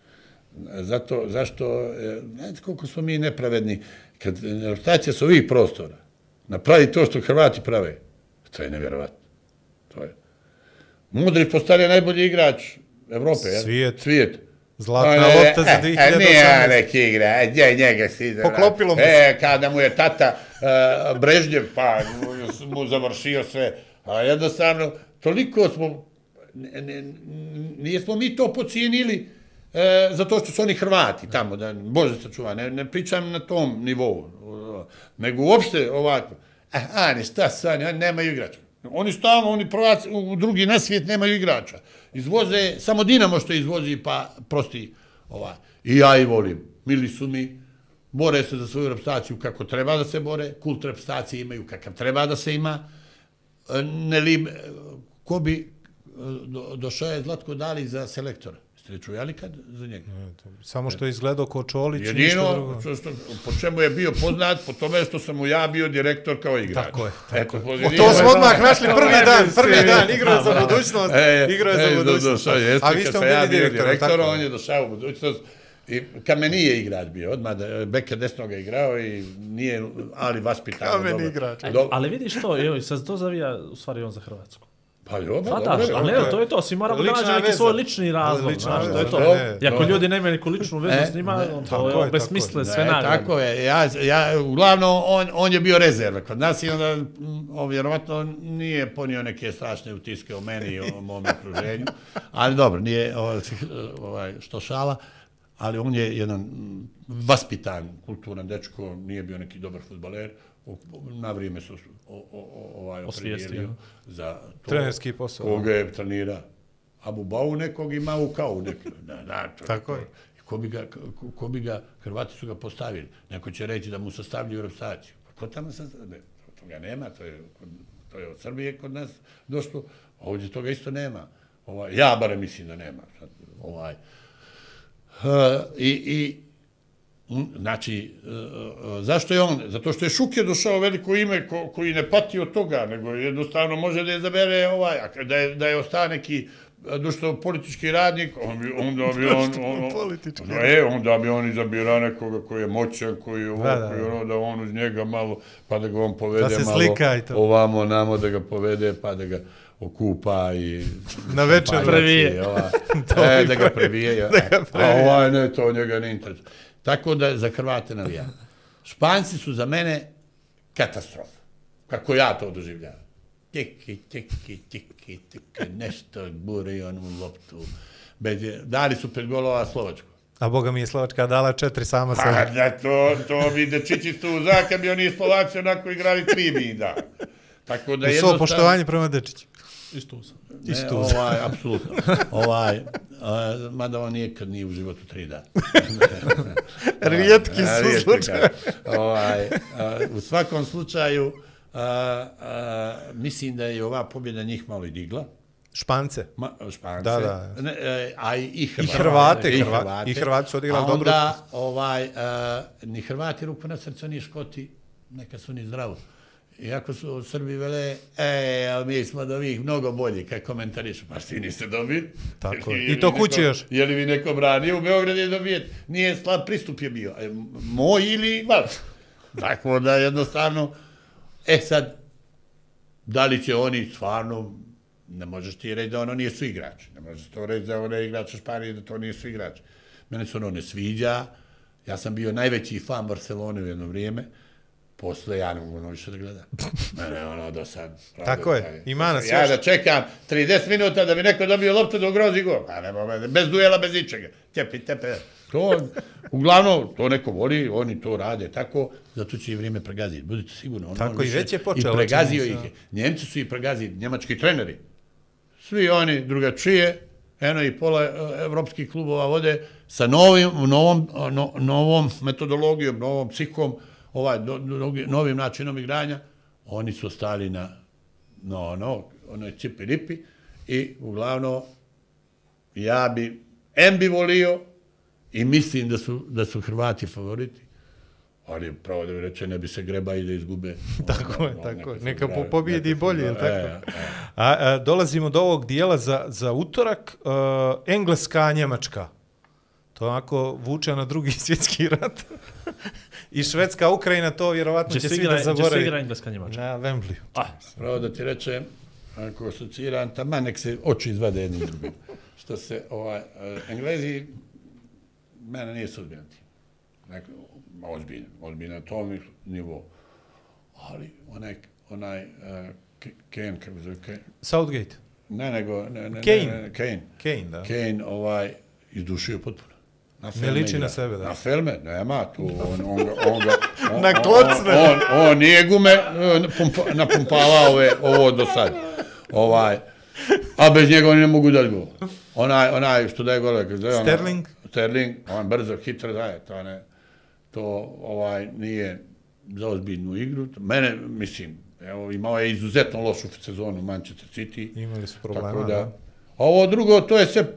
Zato, zašto, znate koliko smo mi nepravedni, kad reprezentacija sa ovih prostora napravi to što Hrvati prave, to je nevjerovatno. To je. Modrić postane najbolji igrač Evrope. Svijet. Svijet. Zlatna lopta za dvije hiljade osamnaeste. Nije neki igra, gdje njega si... Poklopilo mu se. E, kada mu je tata uh, Brežnjev, pa mu završio sve. A jednostavno, toliko smo... Nije smo mi to pocijenili uh, zato što su oni Hrvati tamo, da Bože sačuva, ne, ne pričam na tom nivou, nego uopšte ovako. A, ne, šta sad, nemaju igrača. Oni stalno, oni prvaci, u drugi na svijet nemaju igrača. Izvoze, samo Dinamo što izvozi, pa prosti ovaj. I ja i volim. Mili su mi, bore se za svoju reprezentaciju kako treba da se bore, kult reprezentacije imaju kakav treba da se ima. Ne li, ko bi do, došao je Zlatko Dalić za selektora? Ste čujali kad za njega? Samo što je izgledao ko Čolić. Jedino, što, što, po čemu je bio poznat, po tome što sam mu ja bio direktor kao igrač. Tako je. Tako Eto, je. To smo odmah našli prvi dan, prvi dan, igrao je za budućnost, e, igrao je za budućnost. E, A vi ste bili ja direktor, direktor on je došao u budućnost. I Kamen nije igrač bio, odmah beka desnoga igrao i nije, ali vaspitano. Kamen igrač. Ali vidiš to, evo, sad to zavija u stvari on za Hrvatsku. Pa jo, Pa da, a ne, to je to, svi moramo da Lična nađemo neki veza. svoj lični razlog, Lična znaš, to veza, je to. ne, I ako to- ljudi nemaju neku ličnu vezu E, s njima, ne, on tako to je, je besmisle, sve Ne, nagrade. tako je. Ja, ja, uglavnom, on, on je bio rezerva kod nas i onda, mm, on vjerovatno nije ponio neke strašne utiske o meni i o mom okruženju. Ali dobro, nije ovaj, ovaj, što šala, ali on je jedan mm, vaspitan, kulturan dečko, nije bio neki dobar fudbaler. O- Na vrijeme su o, o, o, ovaj, Osvijestio. opredijelio za to. Trenerski posao. Koga je trenira Abu Bau nekog i Mau Kau nekog. Da, da, to, Tako je. Ko bi, ga, ko, ko bi ga, Hrvati su ga postavili. Neko će reći da mu sastavljaju reprezentaciju. Pa ko tamo sastavlja? Toga nema, to je, to je od Srbije kod nas došlo, a ovdje toga isto nema. Ovaj, ja barem mislim da nema. Sad, ovaj, uh, i, i Mm, Znači, uh, uh, zašto je on? Zato što je Šuke došao veliko ime ko, koji ne pati od toga, nego jednostavno može da je zabere ovaj, a da je, da je ostao neki društveno politički radnik, on bi, onda bi on, on, on, politički e, onda bi on izabirao nekoga koji je moćan, koji je ovo, Da, da, koji da. ono, da on uz njega malo, pa da ga on povede Da se malo slika i to. ovamo, namo, da ga povede, pa da ga okupa i... Na večer. pa Previje. i ova- To e, bi da ga previje. da ga A previje. ovaj ne, to njega ne interesuje. Tako da za Hrvate navijam. Španci su za mene katastrofa. Kako ja to doživljavam. Tiki, tiki, tiki, tiki, nešto buri onu loptu. Bez, dali su pet golova Slovačku. A boga mi je Slovačka dala četiri sama Pa sebi. da to, to bi dečići stu uzaka, bi oni Slovaci onako igrali tri bi da. Tako da U svo jednostavno... poštovanje prema Dečiću. Isto sam. Ne, Isto. ovaj, apsolutno. Ovaj, a, mada on nikad nije u životu tri da. Rijetki A, su rijetki, slučajevi. da. Ovaj, a, u svakom slučaju, a, a, mislim da je ova pobjeda njih malo i digla. Špance. Ma, Špance. Da, da. Ne, e, a i, i I Hrvate. Hrvate, I Hrva- Hrvate. i Hrvati su odigrali A dobro onda, ovaj, a, ni Hrvati ruku na srce, ni Škoti, neka su ni zdravo. Iako su Srbi vele, e, ali mi smo od ovih mnogo bolji, kad komentarišu, pa ti niste dobili. Tako je. Je li I to vi kući neko- još. Je li vi neko branio? U Beogradu je dobijet. Nije slab pristup je bio. E, moj ili vaš. Tako da jednostavno, e sad, da li će oni stvarno, ne možeš ti reći da ono nije su igrači. Ne možeš to reći da ono je igrač u Španiji, da to nije su igrači. Mene se ono ne sviđa. Ja sam bio najveći fan Barcelone u jedno vrijeme. Posle ja ne mogu ono više da gledam. Mene ono do sad. Tako je, ima nas Ja još. da čekam trideset minuta da bi neko dobio loptu da ugrozi gol. Pa nema veze, bez duela, bez ničega. Tepi, tepe. To, uglavnom, to neko voli, oni to rade tako, zato će i vrijeme pregaziti. Budite sigurni. On, Tako on i već je počelo, I pregazio čini ih se. je. Njemci su ih pregazili, njemački treneri. Svi oni drugačije, eno i pola e, evropskih klubova vode sa novim, novom, no, novom metodologijom, novom psihom, ovaj, do, do, novim načinom igranja. Oni su ostali na, no, no, onoj cipi ripi i uglavnom ja bi, em bi volio i mislim da su, da su Hrvati favoriti, ali pravo da bi reče ne bi se greba i da izgube. Tako je, Ono, tako je. se Neka grebe, po- pobjedi neka se bolje, jel grebe. tako? E, e. A, a, dolazimo do ovog dijela za, za utorak. Uh, Engleska, Njemačka. To onako vuče na drugi svjetski rat. I Švedska, Ukrajina, to vjerovatno će, Će svi se da igra, će se zaborave. igra Engleska Njemačka. Na Wembley. Ah, Pravo da ti rečem, ako asociram, taman nek se oči izvade jednim drugim. Što se, ovaj, eh, Englezi, mene nije sudbina tim. Dakle, ozbiljno, ozbiljno na tom nivou. Ali onaj, onaj, uh, Kane, kako zove, Kane, Southgate. ne, nego, ne, ne, Kane. ne, ne, Kane. Kane, da. Kane, ovaj, izdušio potpuno. Na Ne liči igra. na sebe, da. Na felme, nema tu, on, on, ga, on, ga, on, Na klocne. On, on, on nije gume eh, pumpa, napumpavao ove, ovo do sad. Ovaj, a bez njega oni ne mogu dati gol. Onaj, onaj što daje gole, kako zove, ono- Sterling? Sterling, on brzo, hitro daje, to ne, to ovaj, nije za ozbiljnu igru. Mene, mislim, evo, imao je izuzetno lošu sezonu Manchester City. Imali su problema, Tako da. da. A ovo drugo, to je sve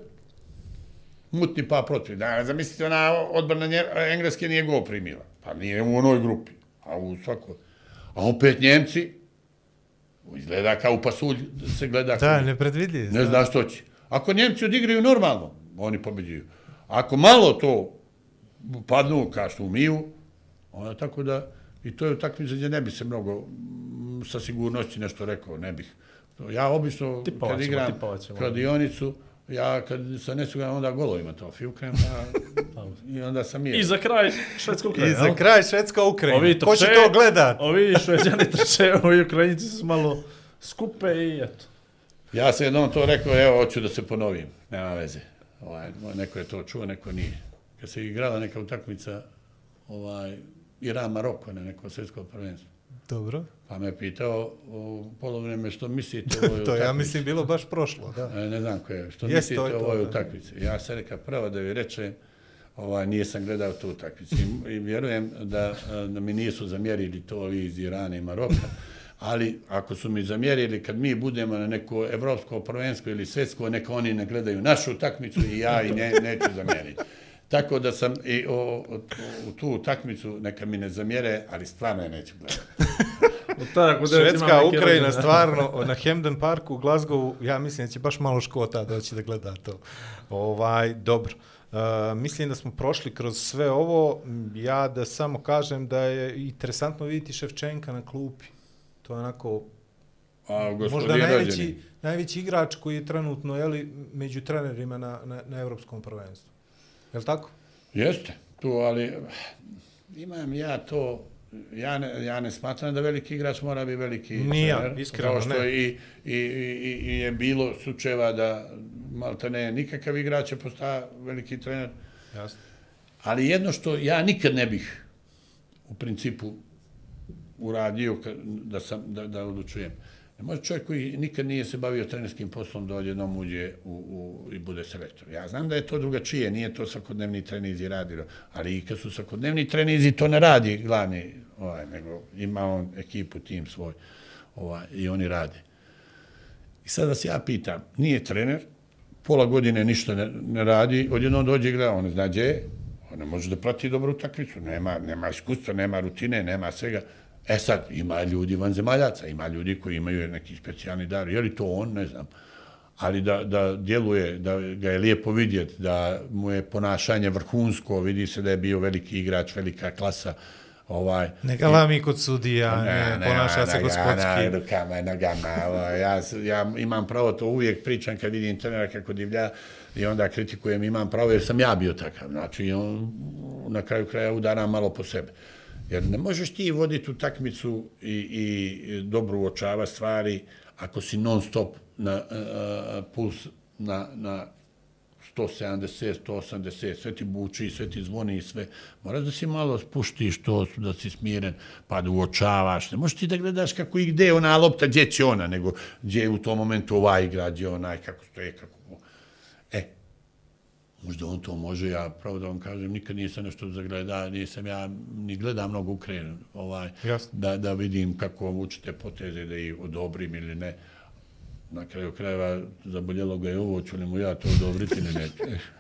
mutni pa protiv. Da, zamislite, ona odbrana nje, Engleske nije gol primila. Pa nije u onoj grupi, a u svakoj. A opet Njemci, izgleda kao u pasulj se gleda. Da, kako- nepredvidljivi. ne zna što će. Ako Njemci odigraju normalno, oni pobeđuju. Ako malo to padnu, kao što umiju, onda tako da, i to je utakmica gdje ne bi se mnogo, mm, sa sigurnosti nešto rekao, ne bih Ja obično, Tipova kad ćemo, igram tipova ćemo. kladionicu, ja kad sam nesiguran, onda golovima to fiukrem, pa i onda sam je. I za kraj Švedska I Ukrajina. za kraj Švedska Ukrajina. Ovi Ko će trče, to gledat? Ovi Šveđani trče, ovi Ukrajinci su malo skupe i eto. Ja sam jednom to rekao, evo, hoću da se ponovim, nema veze. Ovaj, neko je to čuo, neko nije. Kad se igrala neka utakmica, ovaj, Iran-Maroko na neko svjetsko prvenstvo. Dobro. Pa me pitao u polovreme što mislite o ovoj To utakmici. ja mislim bilo baš prošlo, da. E, Ne znam koje, što Jest, mislite to je o to, ovoj da. utakmici. Ja sam rekao prvo da vi rečem, ovaj, nije sam gledao tu utakmicu. I, i vjerujem da, da mi nisu zamjerili to ovi iz Irana i Maroka, ali ako su mi zamjerili kad mi budemo na neko evropsko prvenstvo ili svjetsko, neka oni ne gledaju našu utakmicu i ja i ne, neću zamjeriti. Tako da sam i o, o, u tu utakmicu neka mi ne zamjere, ali stvarno je neću gledati. Švedska, Ukrajina, stvarno, na Hampden Parku u Glasgowu, ja mislim da će baš malo Škota doći da gleda to. Ovaj, dobro. Uh, mislim da smo prošli kroz sve ovo. Ja da samo kažem da je interesantno vidjeti Ševčenka na klupi. To je onako A, možda najveći, najveći igrač koji je trenutno jeli, među trenerima na, na, na evropskom prvenstvu. Je li tako? Jeste, tu, ali imam ja to, ja ne, ja ne smatram da veliki igrač mora biti veliki Nije, trener, iskreno kao što ne. i, i, i, i je bilo slučajeva da malta ne nikakav igrač je postao veliki trener. Jasno. Ali jedno što ja nikad ne bih u principu uradio da, sam, da, da odlučujem. Ne može čovjek koji nikad nije se bavio trenerskim poslom da odjednom uđe u, u, i bude selektor. Ja znam da je to drugačije, nije to svakodnevni trenizi radilo, ali i kad su svakodnevni trenizi, to ne radi glavni, ovaj, nego ima on ekipu, tim svoj, ovaj, i oni rade. I sad vas ja pitam, nije trener, pola godine ništa ne, ne radi, odjednom dođe i gleda, on ne zna gdje je, on ne može da prati dobru utakmicu, nema, nema iskustva, nema rutine, nema svega. E sad, ima ljudi vanzemaljaca, ima ljudi koji imaju neki specijalni dar, je li to on, ne znam, ali da, da djeluje, da ga je lijepo vidjeti, da mu je ponašanje vrhunsko, vidi se da je bio veliki igrač, velika klasa, ovaj... Ne galami kod sudija, ne, ne ponaša se gospodski. Ne, rukama, nogama, ovaj, ja, ja imam pravo, to uvijek pričam kad vidim trenera kako divlja i onda kritikujem, imam pravo jer sam ja bio takav, znači on na kraju kraja udara malo po sebe. Jer ne možeš ti voditi utakmicu i, i dobro uočava stvari ako si non stop na uh, puls na, na sto sedamdeset, sto osamdeset, sve ti buči, sve ti zvoni i sve. Moraš da si malo spuštiš to, da si smiren, pa da uočavaš. Ne možeš ti da gledaš kako i gde je ona lopta, gdje će ona, nego gdje je u tom momentu ovaj igra, gdje je onaj, kako stoje, kako... E, možda on to može, ja pravo da vam kažem, nikad nisam nešto zagleda, nisam ja ni gledam mnogo Ukrajinu, ovaj, da, da vidim kako vučete poteze, da ih odobrim ili ne. Na kraju krajeva zaboljelo ga je ovo, ću li mu ja to odobriti ili ne.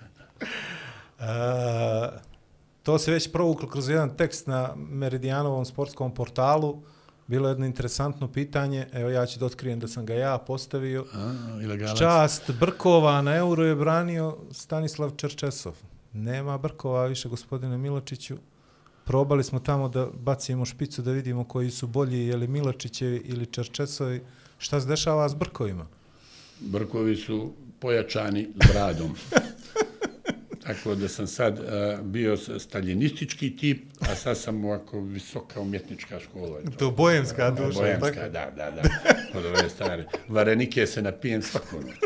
e, to se već provuklo kroz jedan tekst na Meridijanovom sportskom portalu. Bilo je jedno interesantno pitanje, evo ja ću da otkrijem da sam ga ja postavio. A, Čast Brkova na Euro je branio Stanislav Čerčesov. Nema Brkova više, gospodine Miločiću. Probali smo tamo da bacimo špicu da vidimo koji su bolji, je li Miločićevi ili Čerčesovi. Šta se dešava s Brkovima? Brkovi su pojačani s bradom. Tako da sam sad uh, bio staljinistički tip, a sad sam ovako visoka umjetnička škola. To, to bojemska duša. Bojemska, tako? da, da, da. Od ove stare. Varenike se napijem svako noć.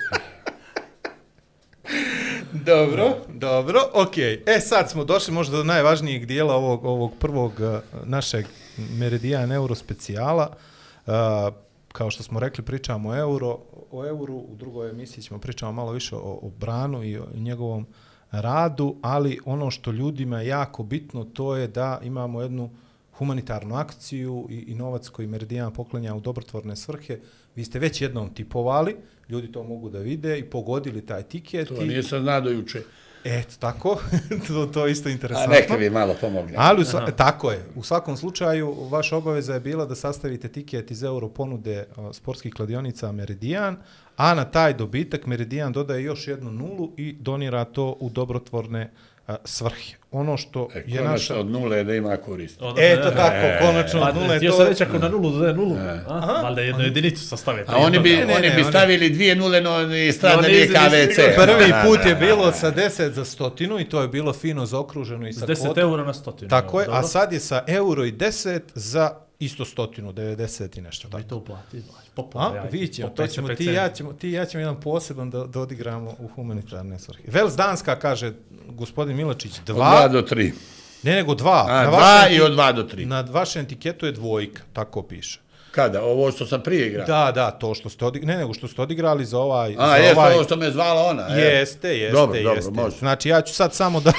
Dobro, dobro, okej. Okay. E, sad smo došli možda do najvažnijeg dijela ovog, ovog prvog uh, našeg Meridian Euro specijala. Uh, kao što smo rekli, pričamo o euro, o euru, u drugoj emisiji ćemo pričamo malo više o, o Branu i o njegovom radu, ali ono što ljudima je jako bitno, to je da imamo jednu humanitarnu akciju i, i novac koji Meridian poklanja u dobrotvorne svrhe. Vi ste već jednom tipovali, ljudi to mogu da vide i pogodili taj tiket. To nije sad znao do juče. Eto, tako, to, to je isto interesantno. A neka vi malo pomogne. Ali, u, tako je. U svakom slučaju, vaša obaveza je bila da sastavite tiket iz euro ponude o, sportskih kladionica Meridian, a na taj dobitak Meridian dodaje još jednu nulu i donira to u dobrotvorne a, svrhe. Ono što E, je naša... od nule da ima korist. Eto tako, konačno od nule. Htio To... sam reći ako na nulu dodaje nulu, valjda jednu jedinicu sastavite. A oni bi, Ne, ne, oni ne, bi oni- stavili dvije nule, no i strane No, nije nizi, K V nizi, C. Prvi Da, put da, je da, bilo da. sa deset za stotinu i to je bilo fino zaokruženo i sa S deset kvotom. eura na stotinu. Tako je, dobro. a sad je sa euro i deset za isto stotinu, devedeset i nešto. Mi Tako. to uplati, popola A, jajca, vidjet ćemo, po to ćemo, ti i ja ćemo, ti i ja ćemo jedan poseban da, da odigramo u humanitarne svrhe. Vels Danska kaže, gospodin Milačić, Od dva, dva do tri. ne nego dva. A, na dva vašem i ti- od dva do tri. Na vašem etiketu je dvojka, tako piše. Kada? Ovo što sam prije igrao? Da, da, to što ste odigrali, ne nego što ste odigrali za ovaj... A, za jesu ovaj... ovo što me je zvala ona? e? Jeste, jeste, Dobro, dobro, jeste. može. Znači, ja ću sad samo da...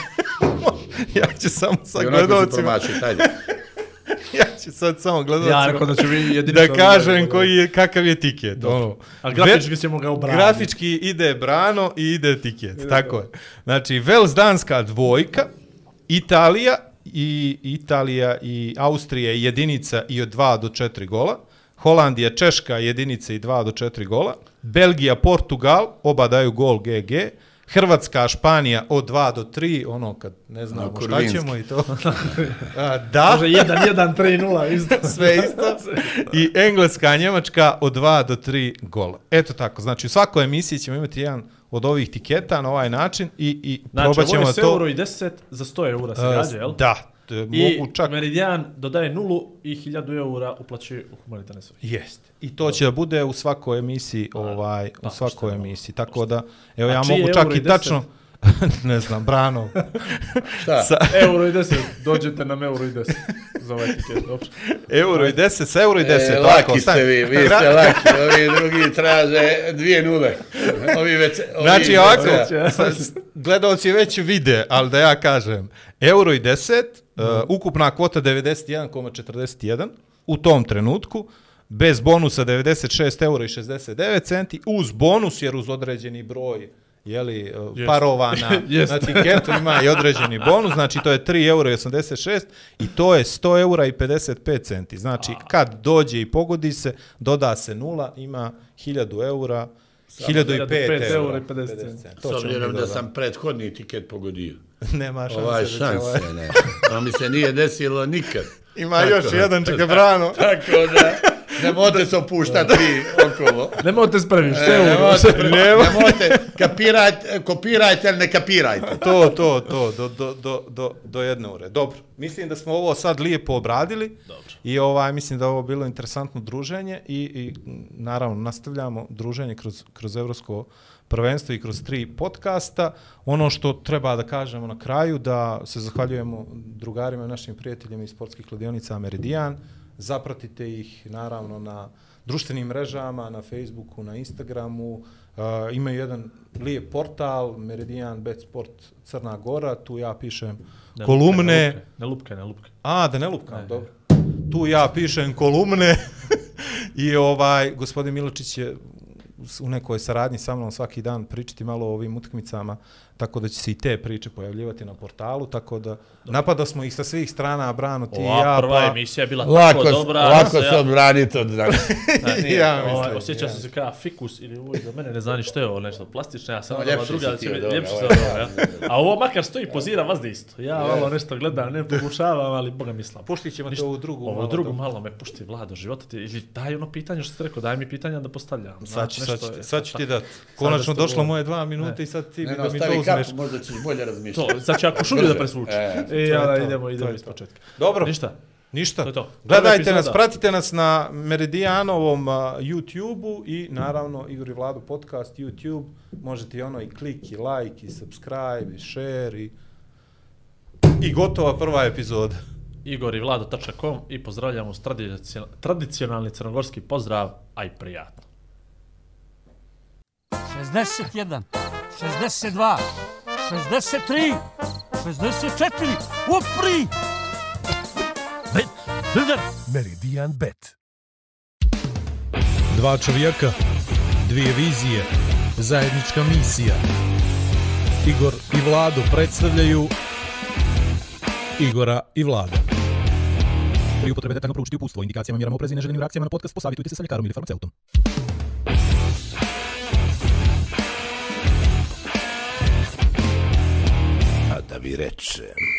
ja ću samo sa I onako se gledalcima... promaši, tajde. ja ću sad samo Ja gledalcima... rekao da će vi jedinicu... da kažem koji je, kakav je tiket. Ono. A grafički ćemo ga obraniti. Grafički ide Brano i ide tiket, tako je. Znači, Vels Danska dvojka, Italija i Italija i Austrija je jedinica i od dva do četiri gola, Holandija, Češka jedinica i dva do četiri gola, Belgija, Portugal, oba daju gol G G, Hrvatska, Španija od dva do tri, ono kad ne znamo No, šta Kurvinski. ćemo i to. A, da, Može jedan jedan tri nula isto. sve isto. I Engleska, Njemačka od dva do tri gola. Eto tako, znači u svakoj emisiji ćemo imati jedan od ovih tiketa na ovaj način i, i Znači, probat ovo ćemo je s to... euro i deset za sto eura se Uh, gađa, jel? Da, t- I mogu čak... Meridian dodaje nulu i hiljadu eura uplaćuje u humanitarne svrhe. Jeste. I to će da bude u svakoj emisiji, ovaj, pa, u svakoj šta je emisiji. Tako da, evo A ja čiji mogu je čak euro i i tačno... deset? ne znam, Brano. Šta? Sa Euro i deset, dođete nam euro i deset za ovaj tiket, dobro. euro i deset, sa euro i deset. E, ovako, laki ste stani. vi, vi ste laki, ovi drugi traže dvije nule. Ovi već... Ovi Znači već- ovako, ja. sad gledalci već vide, ali da ja kažem, euro i deset, uh, ukupna kvota devedeset jedan zarez četrdeset jedan u tom trenutku, bez bonusa devedeset šest eura i šezdeset devet centi, uz bonus jer uz određeni broj jeli, uh, Jest. parova na, Jest. na tiketu ima i određeni bonus, znači to je tri eura i osamdeset šest i to je sto eura i pedeset pet centi. Znači kad dođe i pogodi se, doda se nula, ima hiljadu eura, hiljadu i pet eura i pedeset centi. S To ćemo mi obzirom da dodati. sam prethodni tiket pogodio. Nema šanse. Ovaj da će šanse, ovaj- ne. To mi se nije desilo nikad. Ima Tako, još jedan, čeka Brano. Tako da, ne možete se opuštati vi okolo. Nemojte spremiš, E, sve ne euro. možete, ne možete, kapirajte, kopirajte, ali ne kapirajte. To, to, to, do, do, do, do, do jedne ure. Dobro, mislim da smo ovo sad lijepo obradili. Dobro. I ovaj, mislim da je ovo bilo interesantno druženje i, i naravno nastavljamo druženje kroz, kroz evropsko prvenstvo i kroz tri podcasta. Ono što treba da kažemo na kraju, da se zahvaljujemo drugarima i našim prijateljima iz sportskih kladionica Meridian. Zapratite ih naravno na društvenim mrežama, na Facebooku, na Instagramu. Uh, imaju jedan lijep portal, Meridian Bet Sport Crna Gora, tu ja pišem Ne kolumne. lupkaj, Ne lupkaj, ne lupkaj. A, da ne lupkam, Ne, dobro. Tu ja pišem kolumne i ovaj, gospodin Miločić je u nekoj saradnji sa mnom svaki dan pričati malo o ovim utakmicama, tako da će se i te priče pojavljivati na portalu, tako da napada smo ih sa svih strana, Brano, ti i Ova ja, prva pa... emisija je bila Lako, tako dobra. lako da se ja- odbraniti od nas. ja Ovaj, mislim, osjećao ja. sam se kao fikus ili ovo za mene, ne znam ni što je ovo, nešto plastično, ja sam No, ova ljepši druga, si ti će od me- ovoga, ljepši ovo se je od ovoga, ja. pravda. A ovo makar stoji, pozira vazda isto. Ja malo nešto gledam, ne pokušavam, ali boga mislim. Puštit ćemo te Ništa. ovu drugu. Ovo malo drugu da- malo me pušti Vlado, života ti, ili daj ono pitanje što ste rekao, daj mi pitanja da postavljam. Sad, Znači, ću, sad, nešto ću, je- sad ću ti da- dati. Konačno ste došlo ovo- moje dva minuta i sad ti Ne, mi no, da mi to stavi uzmeš. kapu, možda ćeš bolje razmišljati. To, znači ako šulju da presvuče. E, E, ja, to je to, idemo, to idemo je iz to. početka. Dobro, Ništa. ništa. To je to. Gledajte Prva nas, epizoda. pratite nas na Meridianovom uh, YouTubeu i naravno Igor i Vlado podcast YouTube. Možete i ono i klik, i like, i subscribe, i share i, i gotova prva epizoda. igor i vlado tačka com i pozdravljamo s tradicion- tradicionalni crnogorski pozdrav, aj prijatno. šezdeset jedan, šezdeset dva, šezdeset tri, šezdeset četiri, upri! Bet, udar! Meridian Bet. Dva čovjeka, dvije vizije, zajednička misija. Igor i Vlado predstavljaju Igora i Vlada. Pri upotrebi detaljno proučiti uputstvo o indikacijama, mjerama opreza i neželjenim reakcijama na podcast, posavitujte se sa ljekarom ili farmaceutom. A da vi reče.